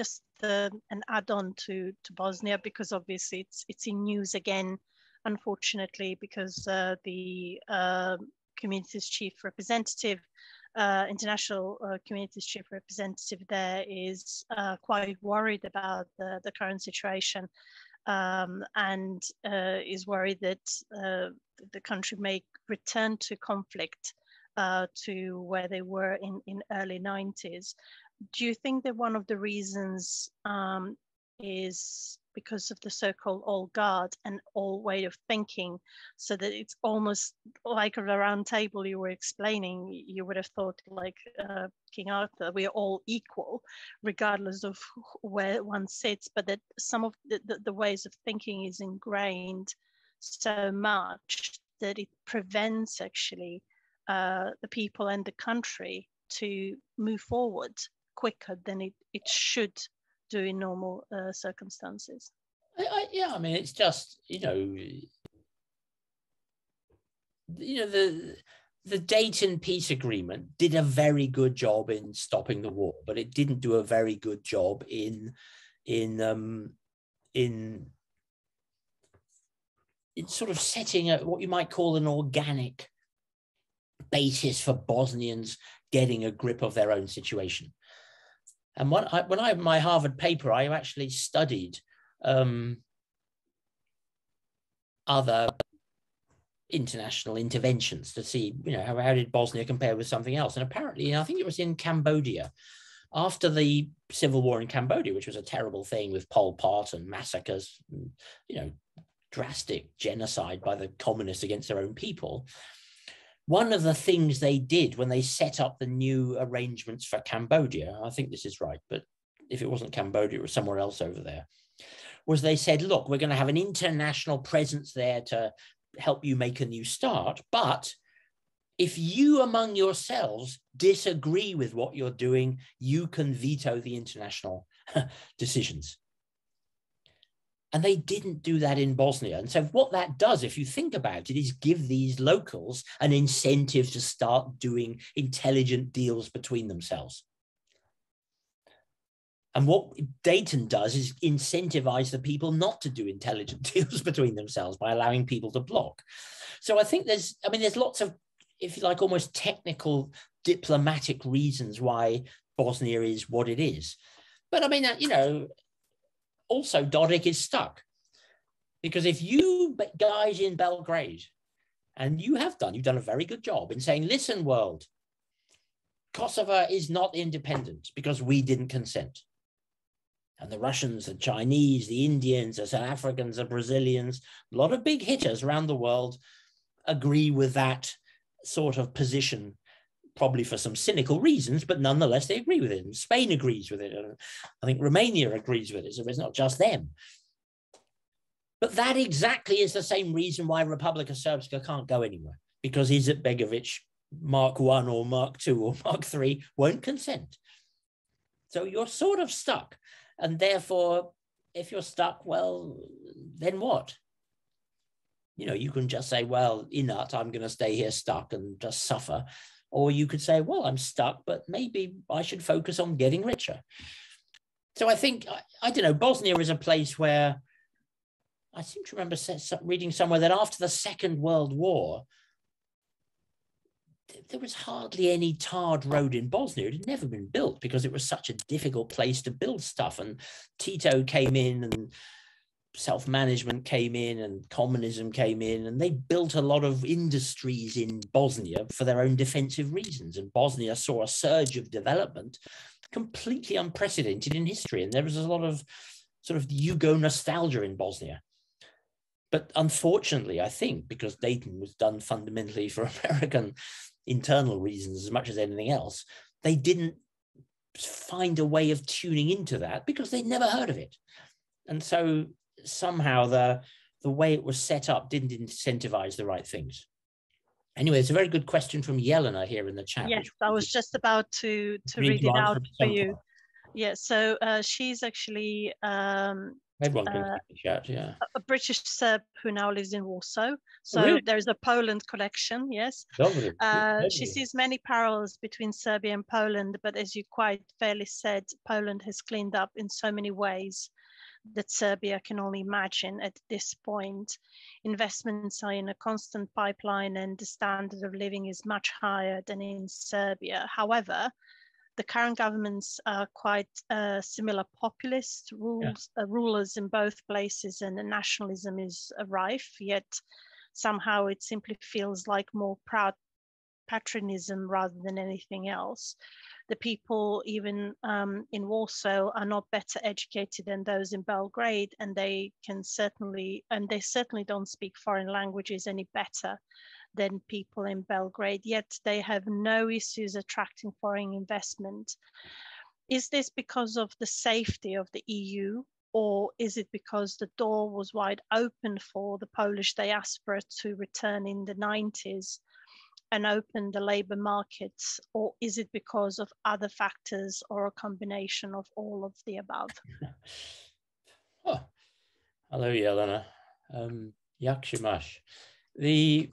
A: the, an add-on to, to Bosnia, because obviously it's, it's in news again, unfortunately, because uh, the uh, community's chief representative, uh, international uh, community's chief representative there is uh, quite worried about the, the current situation, um, and uh, is worried that uh, the country may return to conflict uh, to where they were in, in early nineties. Do you think that one of the reasons um, is because of the so-called old guard and old way of thinking, so that it's almost like a round table you were explaining? You would have thought, like uh, King Arthur, we are all equal regardless of where one sits, but that some of the, the, the ways of thinking is ingrained so much that it prevents actually uh, the people and the country to move forward quicker than it, it should do in normal uh, circumstances.
B: I, I, yeah, I mean, it's just, you know, you know, the the Dayton Peace Agreement did a very good job in stopping the war, but it didn't do a very good job in in um, in in sort of setting a, what you might call an organic basis for Bosnians getting a grip of their own situation. And when I, when I had my Harvard paper, I actually studied um, other international interventions to see, you know, how, how did Bosnia compare with something else? And apparently, I think it was in Cambodia, after the civil war in Cambodia, which was a terrible thing with Pol Pot and massacres, and, you know, drastic genocide by the communists against their own people. One of the things they did when they set up the new arrangements for Cambodia, I think this is right, but if it wasn't Cambodia, it was somewhere else over there, was they said, look, we're going to have an international presence there to help you make a new start. But if you among yourselves disagree with what you're doing, you can veto the international decisions. And they didn't do that in Bosnia. And so what that does, if you think about it, is give these locals an incentive to start doing intelligent deals between themselves. And what Dayton does is incentivize the people not to do intelligent deals between themselves by allowing people to block. So I think there's, I mean, there's lots of, if you like, almost technical diplomatic reasons why Bosnia is what it is. But I mean, you know, also, Dodik is stuck, because if you guys in Belgrade, and you have done, you've done a very good job in saying, listen, world, Kosovo is not independent because we didn't consent. And the Russians, the Chinese, the Indians, the South Africans, the Brazilians, a lot of big hitters around the world agree with that sort of position, probably for some cynical reasons, but nonetheless, they agree with it. And Spain agrees with it. And I think Romania agrees with it. So it's not just them. But that exactly is the same reason why Republika Srpska can't go anywhere, because Izetbegovic, Mark one or Mark two or Mark three, won't consent. So you're sort of stuck. And therefore, if you're stuck, well, then what? You know, you can just say, well, inut, I'm going to stay here stuck and just suffer. Or you could say, well, I'm stuck, but maybe I should focus on getting richer. So I think, I, I don't know, Bosnia is a place where I seem to remember reading somewhere that after the Second World War, there was hardly any tarred road in Bosnia. It had never been built because it was such a difficult place to build stuff. And Tito came in and self-management came in and communism came in, and they built a lot of industries in Bosnia for their own defensive reasons. And Bosnia saw a surge of development completely unprecedented in history. And there was a lot of sort of Yugo nostalgia in Bosnia. But unfortunately, I think, because Dayton was done fundamentally for American internal reasons as much as anything else, they didn't find a way of tuning into that because they'd never heard of it. And so somehow the, the way it was set up didn't incentivize the right things. Anyway, it's a very good question from Yelena here in the chat.
A: Yes, I was just about to, to read it out for you. Yeah, so uh, she's actually um,
B: Everyone can
A: uh,
B: chat, yeah.
A: a British Serb who now lives in Warsaw. So
B: Oh, really?
A: there's a Poland collection, yes.
B: Lovely.
A: Uh, she
B: Lovely.
A: sees many parallels between Serbia and Poland, but as you quite fairly said, Poland has cleaned up in so many ways that Serbia can only imagine at this point. Investments are in a constant pipeline and the standard of living is much higher than in Serbia. However, the current governments are quite uh, similar populist rules, yeah. uh, rulers in both places, and the nationalism is uh, rife, yet somehow it simply feels like more proud patriotism rather than anything else. The people even um, in Warsaw are not better educated than those in Belgrade, and they can certainly, and they certainly don't speak foreign languages any better than people in Belgrade, yet they have no issues attracting foreign investment. Is this because of the safety of the E U, or is it because the door was wide open for the Polish diaspora to return in the nineties and open the labor markets, or is it because of other factors or a combination of all of the above?
B: Oh, hello, Jelena. Um, Jak się masz? The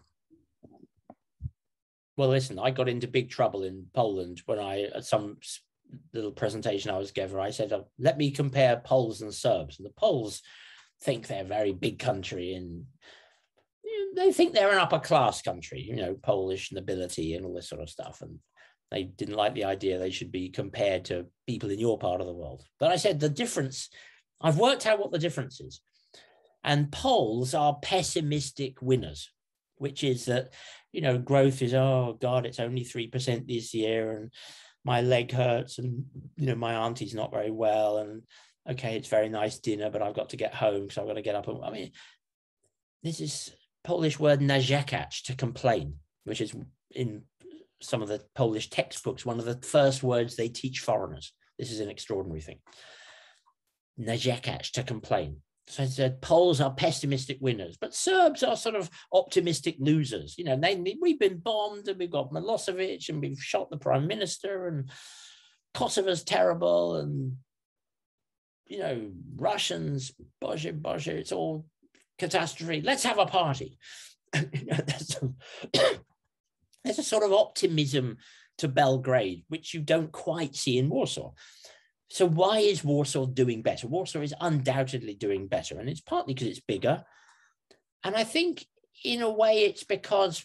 B: Well, listen, I got into big trouble in Poland when I, at some little presentation I was giving, I said, oh, let me compare Poles and Serbs. And the Poles think they're a very big country and they think they're an upper class country, you know, Polish nobility and all this sort of stuff. And they didn't like the idea they should be compared to people in your part of the world. But I said the difference, I've worked out what the difference is. And Poles are pessimistic winners, which is that, you know, growth is, oh God, it's only three percent this year and my leg hurts and, you know, my auntie's not very well and okay, it's very nice dinner, but I've got to get home, so I've got to get up. And I mean, this is Polish word narzekać, to complain, which is in some of the Polish textbooks, one of the first words they teach foreigners. This is an extraordinary thing. Narzekać, to complain. So I said, Poles are pessimistic winners, but Serbs are sort of optimistic losers. You know, they, we've been bombed and we've got Milosevic and we've shot the prime minister and Kosovo's terrible and, you know, Russians, Boże, Boże, it's all catastrophe. Let's have a party. You know, there's, a, there's a sort of optimism to Belgrade, which you don't quite see in Warsaw. So why is Warsaw doing better? Warsaw is undoubtedly doing better, and it's partly because it's bigger. And I think in a way it's because,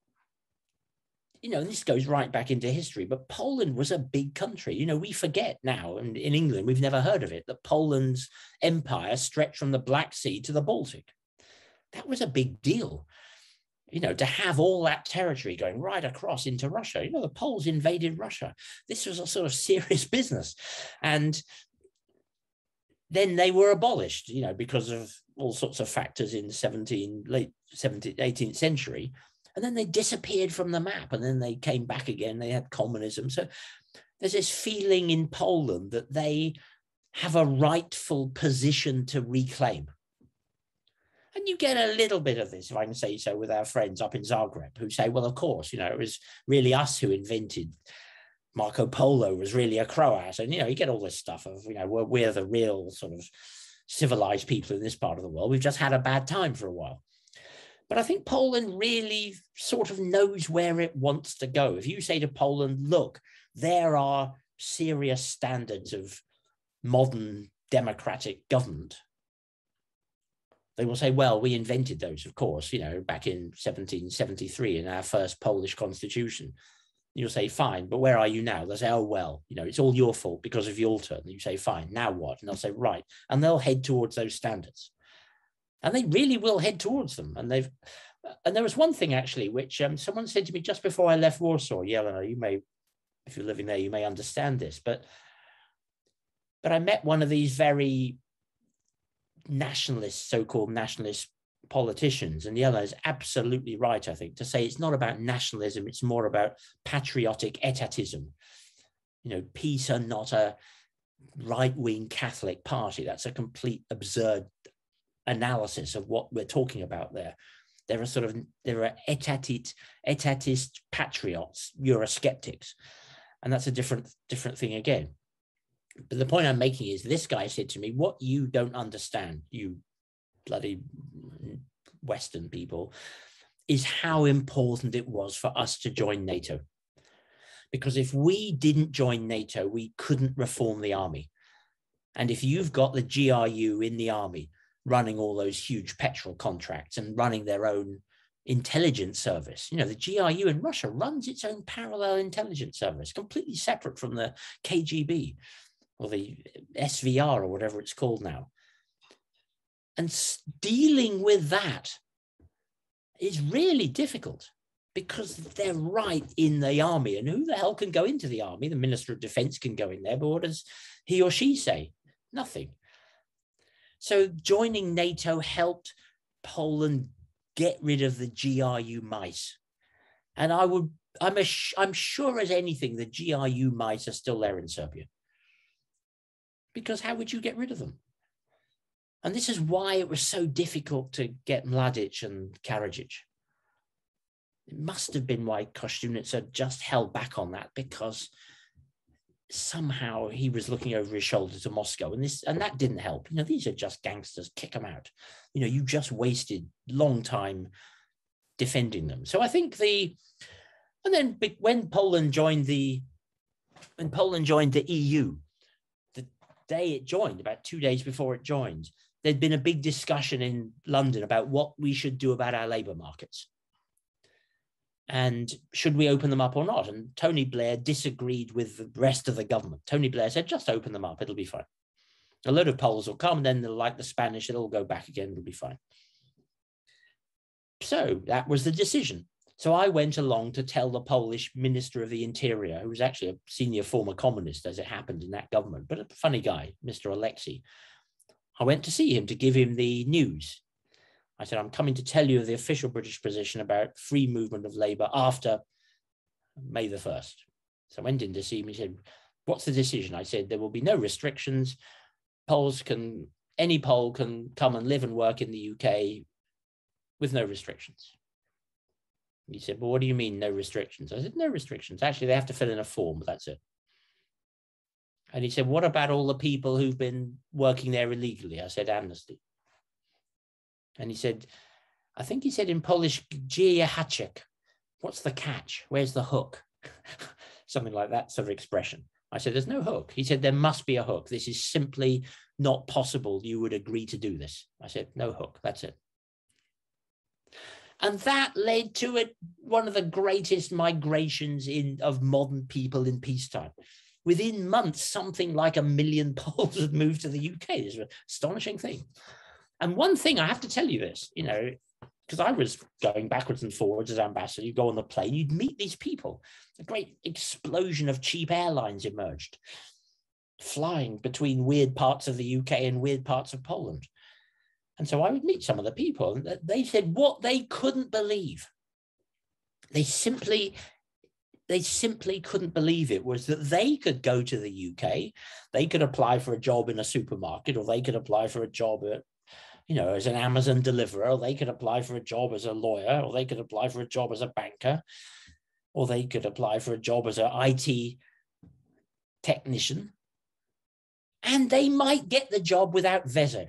B: you know, this goes right back into history, but Poland was a big country. You know, we forget now, and in England, we've never heard of it, that Poland's empire stretched from the Black Sea to the Baltic. That was a big deal. You know, to have all that territory going right across into Russia. You know, the Poles invaded Russia. This was a sort of serious business. And then they were abolished, you know, because of all sorts of factors in the seventeenth, late seventeenth, eighteenth century. And then they disappeared from the map and then they came back again. They had communism. So there's this feeling in Poland that they have a rightful position to reclaim. And you get a little bit of this, if I can say so, with our friends up in Zagreb who say, well, of course, you know, it was really us who invented Marco Polo was really a Croat. And, you know, you get all this stuff of, you know, we're, we're the real sort of civilized people in this part of the world. We've just had a bad time for a while. But I think Poland really sort of knows where it wants to go. If you say to Poland, look, there are serious standards of modern democratic government, they will say, well, we invented those, of course, you know, back in seventeen seventy-three in our first Polish constitution. You'll say, fine, but where are you now? They'll say, oh, well, you know, it's all your fault because of Yalta. And you say, fine, now what? And they'll say, right. And they'll head towards those standards. And they really will head towards them. And they've, and there was one thing actually, which um, someone said to me just before I left Warsaw, Jelena, you may, if you're living there, you may understand this, but, but I met one of these very nationalist, so-called nationalist politicians, and Jelena is absolutely right, I think, to say it's not about nationalism, it's more about patriotic etatism. You know, peace are not a right-wing Catholic party. That's a complete absurd analysis of what we're talking about there. There are sort of, there are etatist, etatist patriots, Eurosceptics, and that's a different, different thing again. But the point I'm making is this guy said to me, what you don't understand, you bloody Western people, is how important it was for us to join NATO. Because if we didn't join NATO, we couldn't reform the army. And if you've got the G R U in the army running all those huge petrol contracts and running their own intelligence service, you know, the G R U in Russia runs its own parallel intelligence service, completely separate from the K G B or the S V R or whatever it's called now. And dealing with that is really difficult because they're right in the army. And who the hell can go into the army? The Minister of Defense can go in there, but what does he or she say? Nothing. So joining NATO helped Poland get rid of the G R U mice. And I would, I'm, a, I'm sure as anything, the G R U mice are still there in Serbia. Because how would you get rid of them? And this is why it was so difficult to get Mladic and Karadzic. It must have been why Koštunica just held back on that, because somehow he was looking over his shoulder to Moscow, and this and that didn't help. You know, these are just gangsters, kick them out. You know, you just wasted long time defending them. So I think the, and then when Poland joined the, when Poland joined the E U, the day it joined, about two days before it joined, there'd been a big discussion in London about what we should do about our labour markets. And should we open them up or not? And Tony Blair disagreed with the rest of the government. Tony Blair said, just open them up, it'll be fine. A load of Poles will come, and then they'll, like the Spanish, it'll all go back again, it'll be fine. So that was the decision. So I went along to tell the Polish Minister of the Interior, who was actually a senior former communist, as it happened in that government, but a funny guy, Mister Alexei. I went to see him to give him the news. I said, I'm coming to tell you the official British position about free movement of labour after May the first. So I went in to see him. He said, what's the decision? I said, there will be no restrictions. Poles can, any Pole can come and live and work in the U K with no restrictions. He said, well, what do you mean no restrictions? I said, no restrictions. Actually, they have to fill in a form, but that's it. And he said, what about all the people who've been working there illegally? I said, amnesty. And he said, I think he said in Polish, gdzie haczyk. What's the catch? Where's the hook? Something like that sort of expression. I said, there's no hook. He said, there must be a hook. This is simply not possible. You would agree to do this. I said, no hook. That's it. And that led to it, one of the greatest migrations in of modern people in peacetime. Within months, something like a million Poles had moved to the U K. It's an astonishing thing. And one thing, I have to tell you this, you know, because I was going backwards and forwards as ambassador, you go on the plane, you'd meet these people. A great explosion of cheap airlines emerged, flying between weird parts of the U K and weird parts of Poland. And so I would meet some of the people, and they said what they couldn't believe. They simply, they simply couldn't believe it was that they could go to the U K, they could apply for a job in a supermarket, or they could apply for a job at, you know, as an Amazon deliverer, or they could apply for a job as a lawyer, or they could apply for a job as a banker, or they could apply for a job as an I T technician, and they might get the job without visa.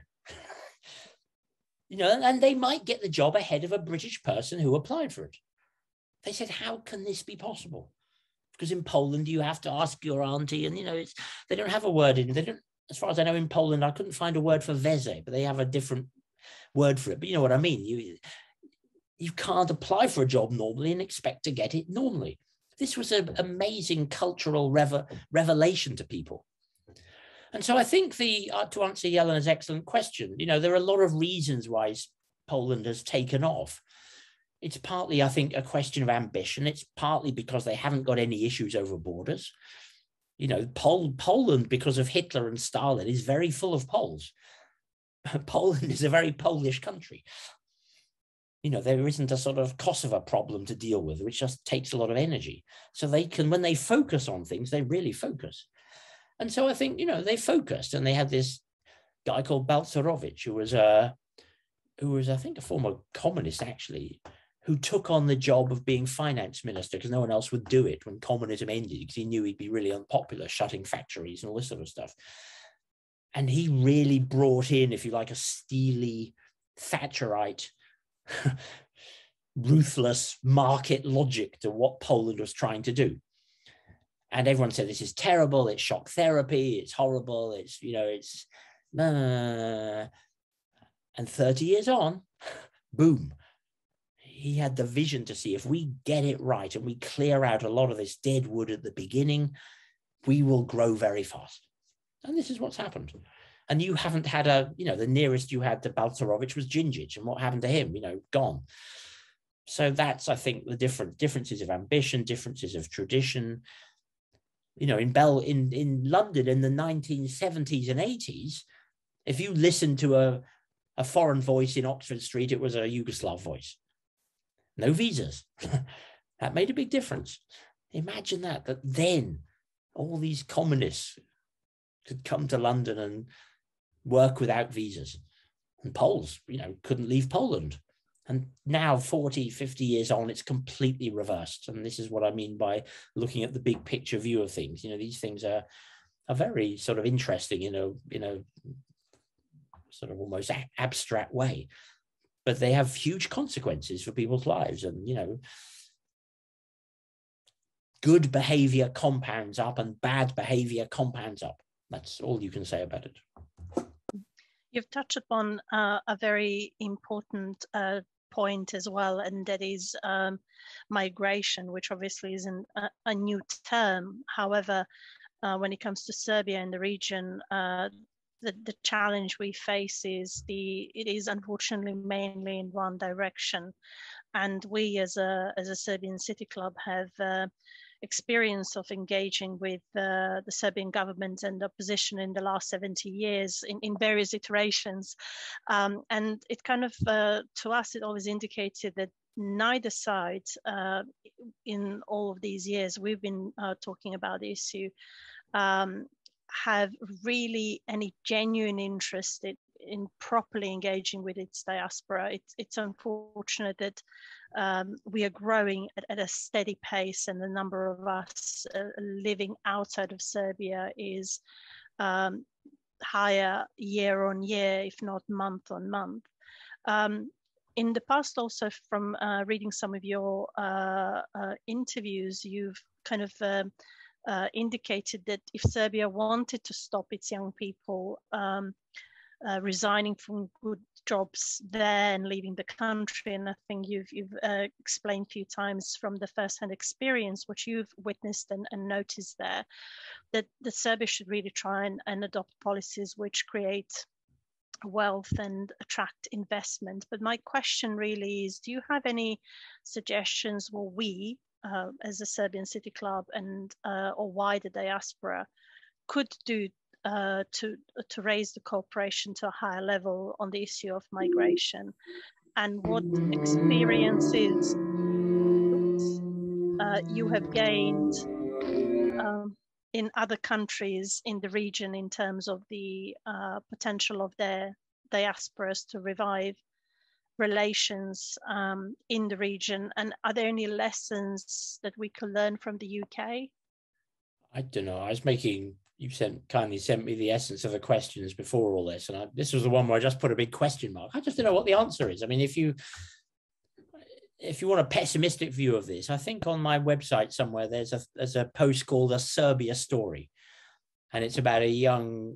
B: You know, and they might get the job ahead of a British person who applied for it. They said, how can this be possible? Because in Poland, you have to ask your auntie, and, you know, it's, they don't have a word in, they don't, as far as I know, in Poland, I couldn't find a word for veze, but they have a different word for it. But you know what I mean? You, you can't apply for a job normally and expect to get it normally. This was an amazing cultural revel revelation to people. And so I think the, uh, to answer Yelena's excellent question, you know, there are a lot of reasons why Poland has taken off. It's partly, I think, a question of ambition. It's partly because they haven't got any issues over borders. You know, Pol Poland, because of Hitler and Stalin, is very full of Poles. Poland is a very Polish country. You know, there isn't a sort of Kosovo problem to deal with, which just takes a lot of energy. So they can, when they focus on things, they really focus. And so I think, you know, they focused, and they had this guy called Balcerowicz, who was, a, who was, I think, a former communist, actually, who took on the job of being finance minister because no one else would do it when communism ended, because he knew he'd be really unpopular, shutting factories and all this sort of stuff. And he really brought in, if you like, a steely Thatcherite, ruthless market logic to what Poland was trying to do. And everyone said, this is terrible, it's shock therapy, it's horrible, it's, you know, it's, uh, and thirty years on, boom. He had the vision to see if we get it right and we clear out a lot of this dead wood at the beginning, we will grow very fast. And this is what's happened. And you haven't had a, you know, the nearest you had to Balcerowicz was Djindjic, and what happened to him, you know, gone. So that's, I think, the different differences of ambition, differences of tradition. You know, in Bell, in, in London in the nineteen seventies and eighties, if you listened to a, a foreign voice in Oxford Street, it was a Yugoslav voice. No visas. That made a big difference. Imagine that, that then all these communists could come to London and work without visas. And Poles, you know, couldn't leave Poland. And now forty, fifty years on, it's completely reversed. And this is what I mean by looking at the big picture view of things. You know, these things are, are very sort of interesting in a, in a sort of almost abstract way. But they have huge consequences for people's lives. And, you know, good behavior compounds up and bad behavior compounds up. That's all you can say about it.
A: You've touched upon uh, a very important uh, point as well, and that is um, migration, which obviously isn't a, a new term. However, uh, when it comes to Serbia and the region, uh, The, the challenge we face is the it is unfortunately mainly in one direction, and we as a as a Serbian City Club have uh, experience of engaging with uh, the Serbian government and opposition in the last seventy years in, in various iterations, um, and it kind of uh, to us it always indicated that neither side uh, in all of these years we've been uh, talking about the issue um, have really any genuine interest in, in properly engaging with its diaspora. It's, it's unfortunate that um, we are growing at, at a steady pace, and the number of us uh, living outside of Serbia is um, higher year on year, if not month on month. Um, in the past, also from uh, reading some of your uh, uh, interviews, you've kind of um, Uh, indicated that if Serbia wanted to stop its young people um, uh, resigning from good jobs there and leaving the country, and I think you've, you've uh, explained a few times from the first-hand experience what you've witnessed and, and noticed there, that, that Serbia should really try and, and adopt policies which create wealth and attract investment. But my question really is, do you have any suggestions where we, Uh, as a Serbian City Club and uh, or wider diaspora could do uh, to to raise the cooperation to a higher level on the issue of migration, and what experiences uh, you have gained um, in other countries in the region in terms of the uh, potential of their diasporas to revive relations um, in the region, and are there any lessons that we could learn from the U K?
B: I don't know. I was making, you sent kindly sent me the essence of the questions before all this, and I, this was the one where I just put a big question mark. I just don't know what the answer is. I mean, if you if you want a pessimistic view of this, I think on my website somewhere there's a there's a post called A Serbia Story, and it's about a young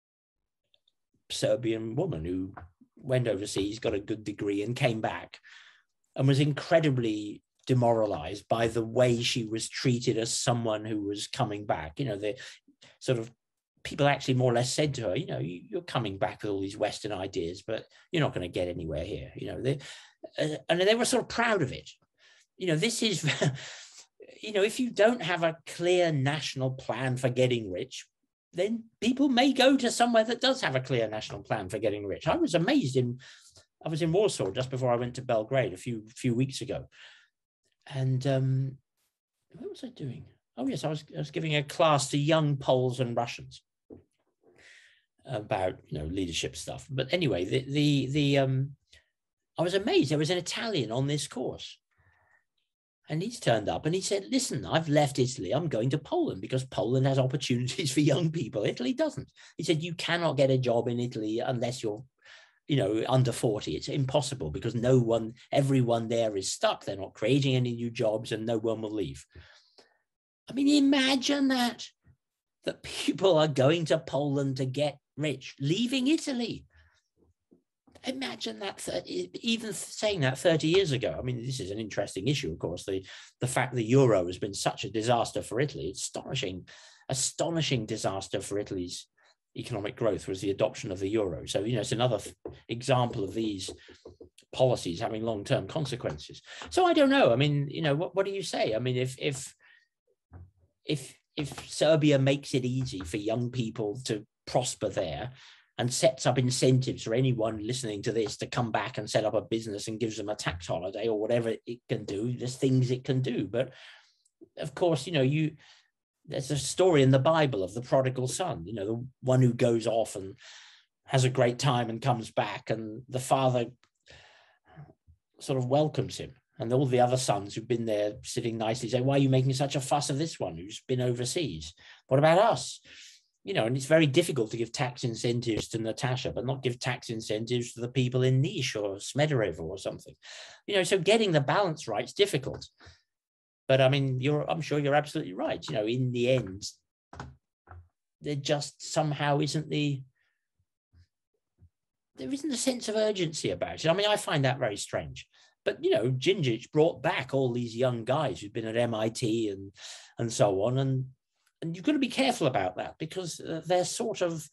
B: Serbian woman who went overseas, got a good degree, and came back and was incredibly demoralized by the way she was treated as someone who was coming back. You know, the sort of people actually more or less said to her, you know, you're coming back with all these Western ideas, but you're not going to get anywhere here. You know, they, uh, and they were sort of proud of it. You know, this is, you know, if you don't have a clear national plan for getting rich, then people may go to somewhere that does have a clear national plan for getting rich. I was amazed in, I was in Warsaw just before I went to Belgrade a few few weeks ago. And um, what was I doing? Oh yes, I was, I was giving a class to young Poles and Russians about, you know, leadership stuff. But anyway, the, the, the um, I was amazed. There was an Italian on this course. And he's turned up and he said, listen, I've left Italy. I'm going to Poland because Poland has opportunities for young people. Italy doesn't. He said, you cannot get a job in Italy unless you're, you know, under forty. It's impossible because no one, everyone there is stuck. They're not creating any new jobs and no one will leave. I mean, imagine that, that people are going to Poland to get rich, leaving Italy. Imagine that, even saying that thirty years ago. I mean, this is an interesting issue, of course. The, the fact the euro has been such a disaster for Italy, it's astonishing, astonishing disaster for Italy's economic growth was the adoption of the euro. So, you know, it's another example of these policies having long-term consequences. So I don't know. I mean, you know, what, what do you say? I mean, if, if, if, if Serbia makes it easy for young people to prosper there, and sets up incentives for anyone listening to this to come back and set up a business and gives them a tax holiday or whatever it can do, there's things it can do. But of course, you know, you there's a story in the Bible of the prodigal son, you know, the one who goes off and has a great time and comes back, and the father sort of welcomes him. And all the other sons who've been there sitting nicely say, why are you making such a fuss of this one who's been overseas? What about us? You know, and it's very difficult to give tax incentives to Natasha, but not give tax incentives to the people in Niš or Smederevo or something. You know, so getting the balance right is difficult. But I mean, you're, I'm sure you're absolutely right. You know, in the end, there just somehow isn't the, there isn't a sense of urgency about it. I mean, I find that very strange. But, you know, Djindjic brought back all these young guys who'd been at M I T and, and so on. And And you've got to be careful about that because uh, they're sort of,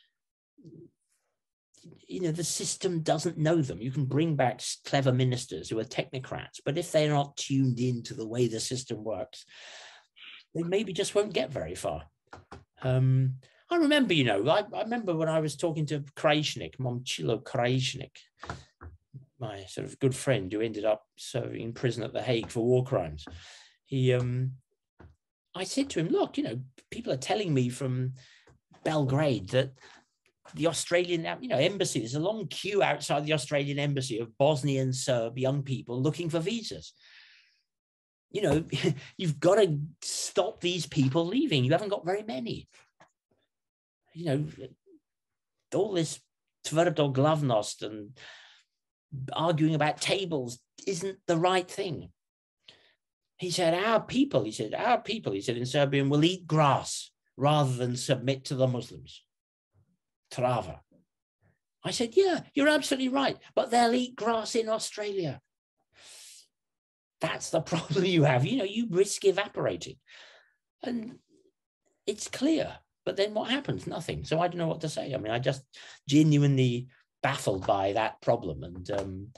B: you know, the system doesn't know them. You can bring back clever ministers who are technocrats, but if they're not tuned into the way the system works, they maybe just won't get very far. Um, I remember, you know, I, I remember when I was talking to Krajisnik, Momčilo Krajisnik, my sort of good friend who ended up serving in prison at The Hague for war crimes. He, um, I said to him, look, you know, people are telling me from Belgrade that the Australian, you know, embassy, there's a long queue outside the Australian embassy of Bosnian Serb young people looking for visas. You know, you've got to stop these people leaving. You haven't got very many. You know, all this tvrdoglavnost and arguing about tables isn't the right thing. He said, our people, he said, our people, he said in Serbian, will eat grass rather than submit to the Muslims. Trava. I said, yeah, you're absolutely right, but they'll eat grass in Australia. That's the problem you have. You know, you risk evaporating. And it's clear. But then what happens? Nothing. So I don't know what to say. I mean, I just genuinely baffled by that problem. And, um,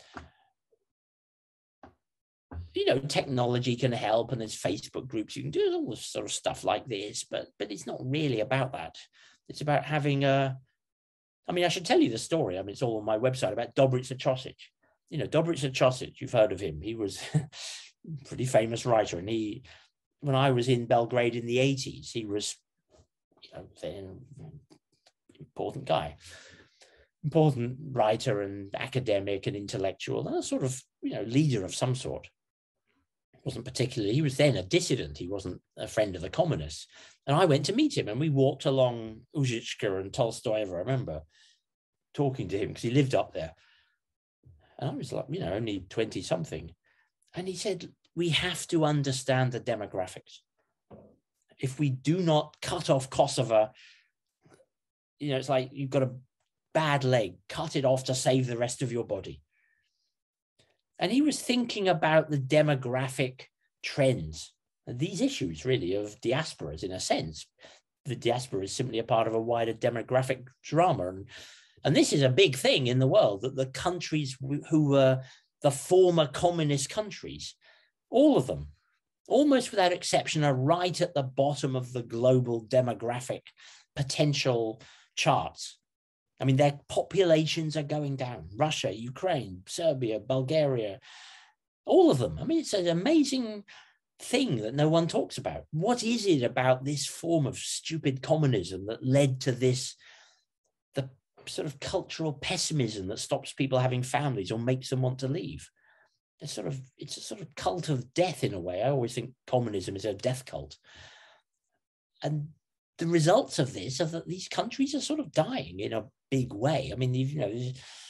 B: you know, technology can help, and there's Facebook groups you can do all this sort of stuff like this, but but it's not really about that. It's about having a, I mean, I should tell you the story. I mean, it's all on my website about Dobrica Ćosić. You know, Dobrica Ćosić, you've heard of him. He was a pretty famous writer, and he, when I was in Belgrade in the eighties, he was, you know, an important guy, important writer and academic and intellectual, and a sort of, you know, leader of some sort. Wasn't particularly, he was then a dissident. He wasn't a friend of the communists. And I went to meet him, and we walked along Užička and Tolstoyeva. I remember talking to him because he lived up there. And I was like, you know, only twenty something. And he said, we have to understand the demographics. If we do not cut off Kosovo, you know, it's like you've got a bad leg, cut it off to save the rest of your body. And he was thinking about the demographic trends, these issues really of diasporas in a sense. The diaspora is simply a part of a wider demographic drama. And, and this is a big thing in the world, that the countries who were the former communist countries, all of them, almost without exception, are right at the bottom of the global demographic potential charts. I mean, their populations are going down. Russia, Ukraine, Serbia, Bulgaria, all of them. I mean, it's an amazing thing that no one talks about. What is it about this form of stupid communism that led to this, the sort of cultural pessimism that stops people having families or makes them want to leave. It's sort of, it's a sort of cult of death in a way. I always think communism is a death cult. And the results of this are that these countries are sort of dying in a big way. I mean, you know,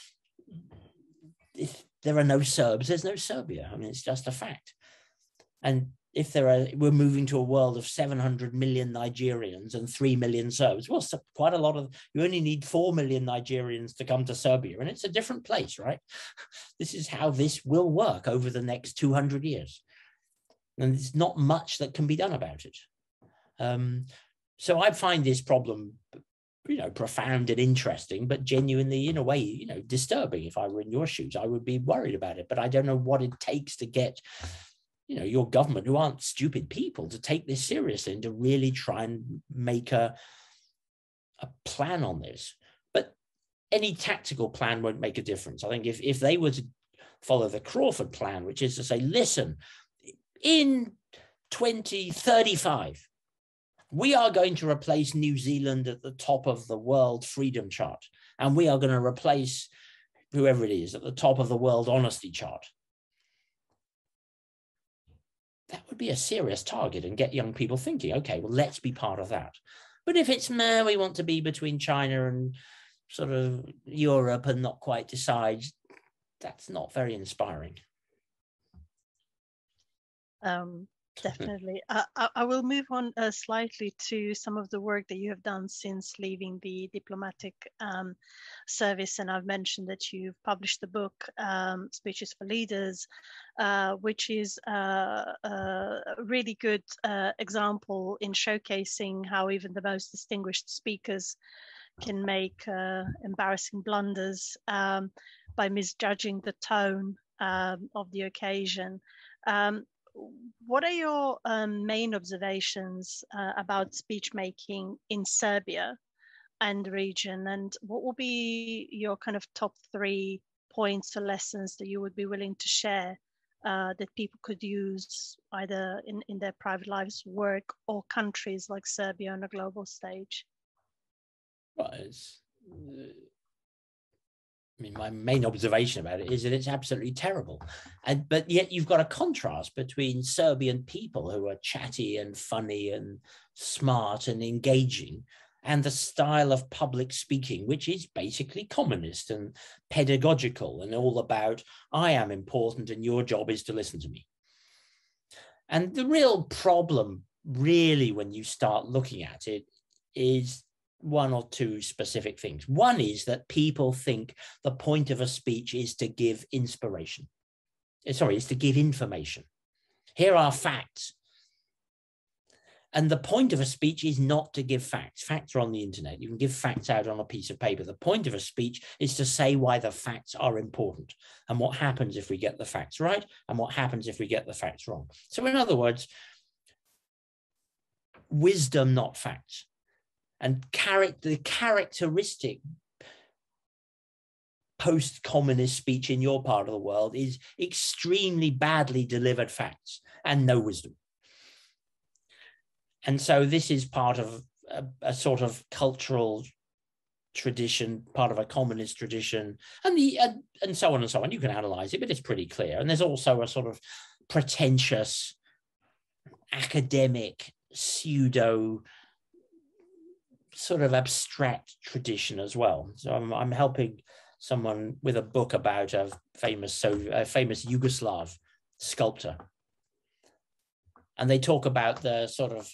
B: if there are no Serbs, there's no Serbia. I mean, it's just a fact. And if there are, we're moving to a world of seven hundred million Nigerians and three million Serbs. Well, so quite a lot of, you only need four million Nigerians to come to Serbia, and it's a different place, right? This is how this will work over the next two hundred years. And there's not much that can be done about it. Um, so I find this problem, you know, profound and interesting, but genuinely, in a way, you know, disturbing. If I were in your shoes, I would be worried about it, but I don't know what it takes to get, you know, your government, who aren't stupid people, to take this seriously and to really try and make a, a plan on this. But any tactical plan won't make a difference. I think if, if they were to follow the Crawford plan, which is to say, listen, in twenty thirty-five, we are going to replace New Zealand at the top of the world freedom chart, and we are going to replace whoever it is at the top of the world honesty chart. That would be a serious target and get young people thinking, okay, well, let's be part of that. But if it's, meh, we want to be between China and sort of Europe and not quite decide, that's not very inspiring.
A: Um, definitely. uh, I, I will move on uh, slightly to some of the work that you have done since leaving the diplomatic um, service. And I've mentioned that you've published the book, um, Speeches for Leaders, uh, which is uh, a really good uh, example in showcasing how even the most distinguished speakers can make uh, embarrassing blunders um, by misjudging the tone um, of the occasion. Um, What are your um, main observations uh, about speech making in Serbia and the region? And what will be your kind of top three points or lessons that you would be willing to share uh, that people could use either in, in their private lives, work, or countries like Serbia on a global stage?
B: Well, it's, I mean, my main observation about it is that it's absolutely terrible. And but yet you've got a contrast between Serbian people who are chatty and funny and smart and engaging, and the style of public speaking, which is basically communist and pedagogical and all about, I am important and your job is to listen to me. And the real problem, really, when you start looking at it, is one or two specific things. One is that people think the point of a speech is to give inspiration. Sorry, it's to give information. Here are facts. And the point of a speech is not to give facts. Facts are on the internet. You can give facts out on a piece of paper. The point of a speech is to say why the facts are important and what happens if we get the facts right and what happens if we get the facts wrong. So in other words, wisdom, not facts. And character, the characteristic post-communist speech in your part of the world is extremely badly delivered facts and no wisdom. And so this is part of a, a sort of cultural tradition, part of a communist tradition, and the and, and so on and so on. You can analyze it, but it's pretty clear. And there's also a sort of pretentious, academic, pseudo, sort of abstract tradition as well. So I'm, I'm helping someone with a book about a famous so a famous Yugoslav sculptor, and they talk about the sort of,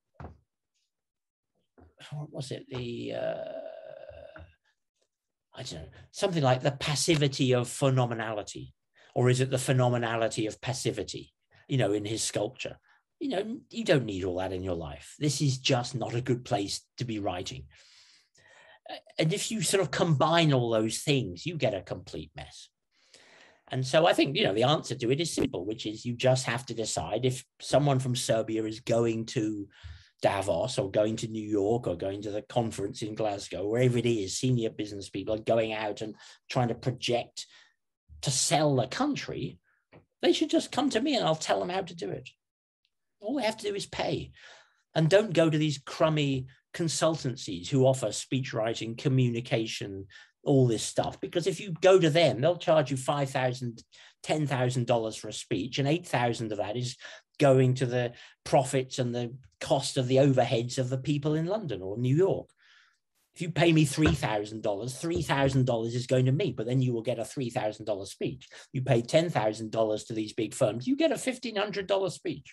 B: what was it, the uh, I don't know, something like the passivity of phenomenality, or is it the phenomenality of passivity, you know, in his sculpture. You know, you don't need all that in your life. This is just not a good place to be writing. And if you sort of combine all those things, you get a complete mess. And so I think, you know, the answer to it is simple, which is you just have to decide if someone from Serbia is going to Davos or going to New York or going to the conference in Glasgow, wherever it is, senior business people are going out and trying to project to sell the country, they should just come to me and I'll tell them how to do it. All they have to do is pay, and don't go to these crummy consultancies who offer speech writing, communication, all this stuff, because if you go to them, they'll charge you five thousand dollars, ten thousand dollars for a speech, and eight thousand dollars of that is going to the profits and the cost of the overheads of the people in London or New York. If you pay me three thousand dollars, three thousand dollars is going to me, but then you will get a three thousand dollars speech. You pay ten thousand dollars to these big firms, you get a fifteen hundred dollars speech.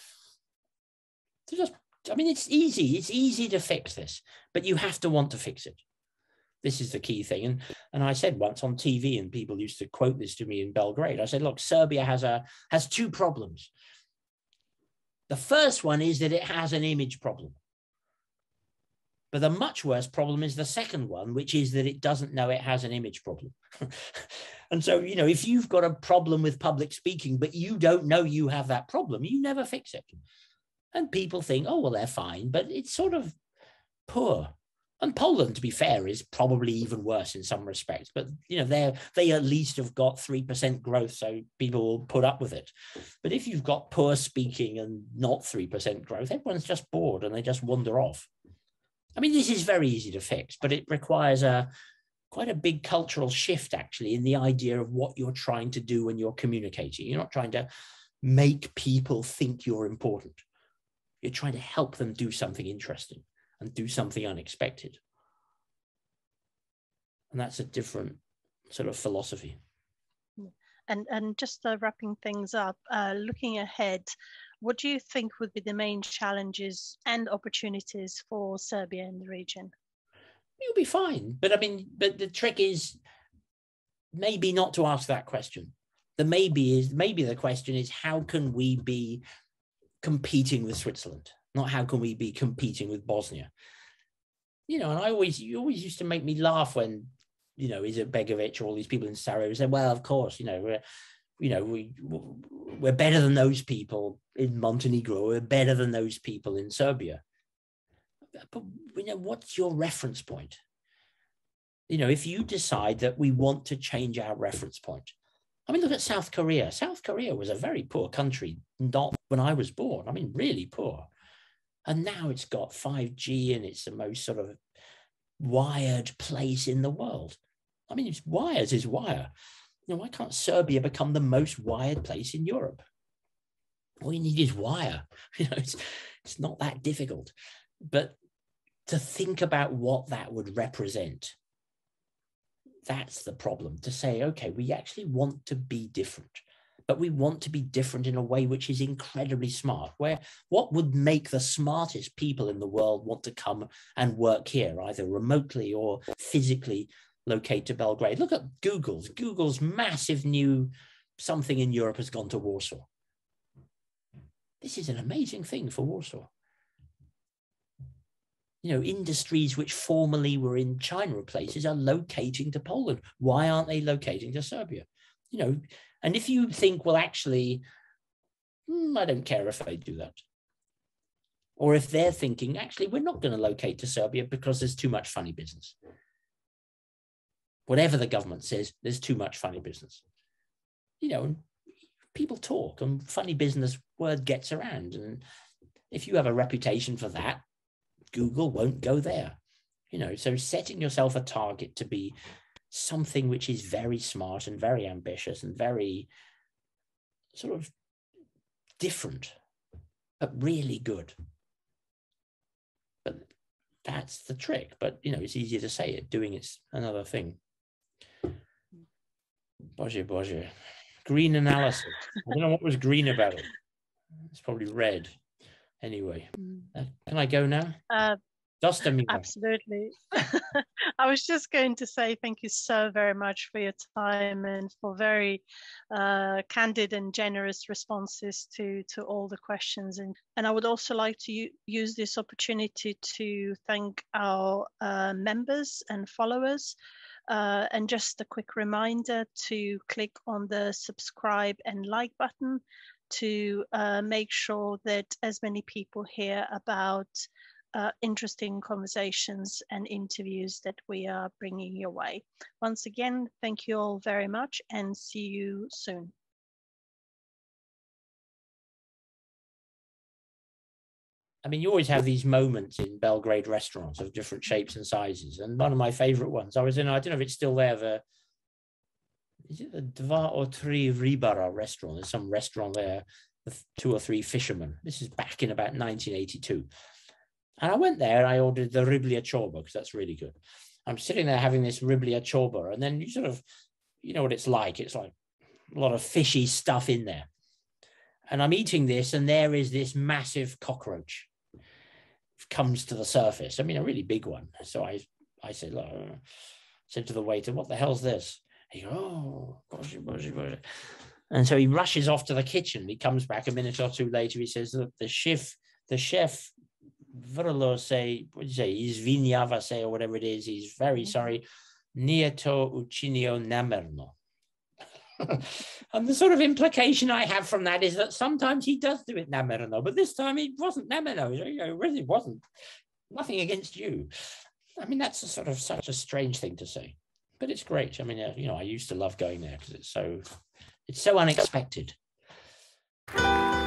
B: So just, I mean, it's easy. It's easy to fix this, but you have to want to fix it. This is the key thing. And, and I said once on T V, and people used to quote this to me in Belgrade, I said, look, Serbia has, a, has two problems. The first one is that it has an image problem. But the much worse problem is the second one, which is that it doesn't know it has an image problem. And so, you know, if you've got a problem with public speaking, but you don't know you have that problem, you never fix it. And people think, oh, well, they're fine, but it's sort of poor. And Poland, to be fair, is probably even worse in some respects. But, you know, they they at least have got three percent growth, so people will put up with it. But if you've got poor speaking and not three percent growth, everyone's just bored and they just wander off. I mean, this is very easy to fix, but it requires a quite a big cultural shift, actually, in the idea of what you're trying to do when you're communicating. You're not trying to make people think you're important. You're trying to help them do something interesting and do something unexpected. And that's a different sort of philosophy.
A: And, and just uh, wrapping things up, uh, looking ahead, what do you think would be the main challenges and opportunities for Serbia in the region?
B: You'll be fine. But I mean, but the trick is maybe not to ask that question. The maybe is, maybe the question is, how can we be competing with Switzerland? Not how can we be competing with Bosnia? You know, and I always, you always used to make me laugh when, you know, is it Begovic or all these people in Sarajevo said, well, of course, you know, we're, you know, we, we're better than those people in Montenegro, we're better than those people in Serbia. But, you know, what's your reference point? You know, if you decide that we want to change our reference point, I mean, look at South Korea. South Korea was a very poor country, not when I was born. I mean, really poor. And now it's got five G and it's the most sort of wired place in the world. I mean, it's wires is wire. You know, why can't Serbia become the most wired place in Europe? All you need is wire. You know, it's, it's not that difficult. But to think about what that would represent, that's the problem. To say, okay, we actually want to be different. But we want to be different in a way which is incredibly smart, where what would make the smartest people in the world want to come and work here, either remotely or physically locate to Belgrade. Look at Google's. Google's massive new something in Europe has gone to Warsaw. This is an amazing thing for Warsaw. You know, industries which formerly were in China or places are locating to Poland. Why aren't they locating to Serbia? You know, and if you think, well, actually, hmm, I don't care if they do that. Or if they're thinking, actually, we're not going to locate to Serbia because there's too much funny business. Whatever the government says, there's too much funny business. You know, people talk and funny business word gets around. And if you have a reputation for that, Google won't go there. You know, so setting yourself a target to be something which is very smart and very ambitious and very sort of different, but really good. But that's the trick. But, you know, it's easier to say it. Doing it's another thing. Boże, Boże. Green analysis. I don't know what was green about it. It's probably red. Anyway, uh, can I go now?
A: Uh,
B: Just a minute.
A: Absolutely. I was just going to say thank you so very much for your time and for very uh, candid and generous responses to, to all the questions. And, and I would also like to use this opportunity to thank our uh, members and followers. Uh, and just a quick reminder to click on the subscribe and like button to uh, make sure that as many people hear about uh, interesting conversations and interviews that we are bringing your way. Once again, thank you all very much and see you soon.
B: I mean, you always have these moments in Belgrade restaurants of different shapes and sizes. And one of my favorite ones, I was in, I don't know if it's still there, the, is it the Dva or Tri Ribara restaurant? There's some restaurant there, the two or three fishermen. This is back in about nineteen eighty-two. And I went there and I ordered the Riblia Chorba, because that's really good. I'm sitting there having this Riblia Chorba, and then you sort of, you know what it's like. It's like a lot of fishy stuff in there. And I'm eating this, and there is this massive cockroach comes to the surface. I mean, a really big one. So I, I said, look, I said to the waiter, what the hell's this? He goes, oh, gosh, gosh, gosh. And so he rushes off to the kitchen. He comes back a minute or two later. He says, look, the chef, the chef, Vrlo say, what do you say? He's Vinjava say, or whatever it is. He's very sorry. Nije to učinio namerno. And the sort of implication I have from that is that sometimes he does do it namerno, but this time he wasn't namerno. It really wasn't. Nothing against you. I mean, that's a sort of such a strange thing to say, but it's great. I mean, you know, I used to love going there because it's so, it's so unexpected.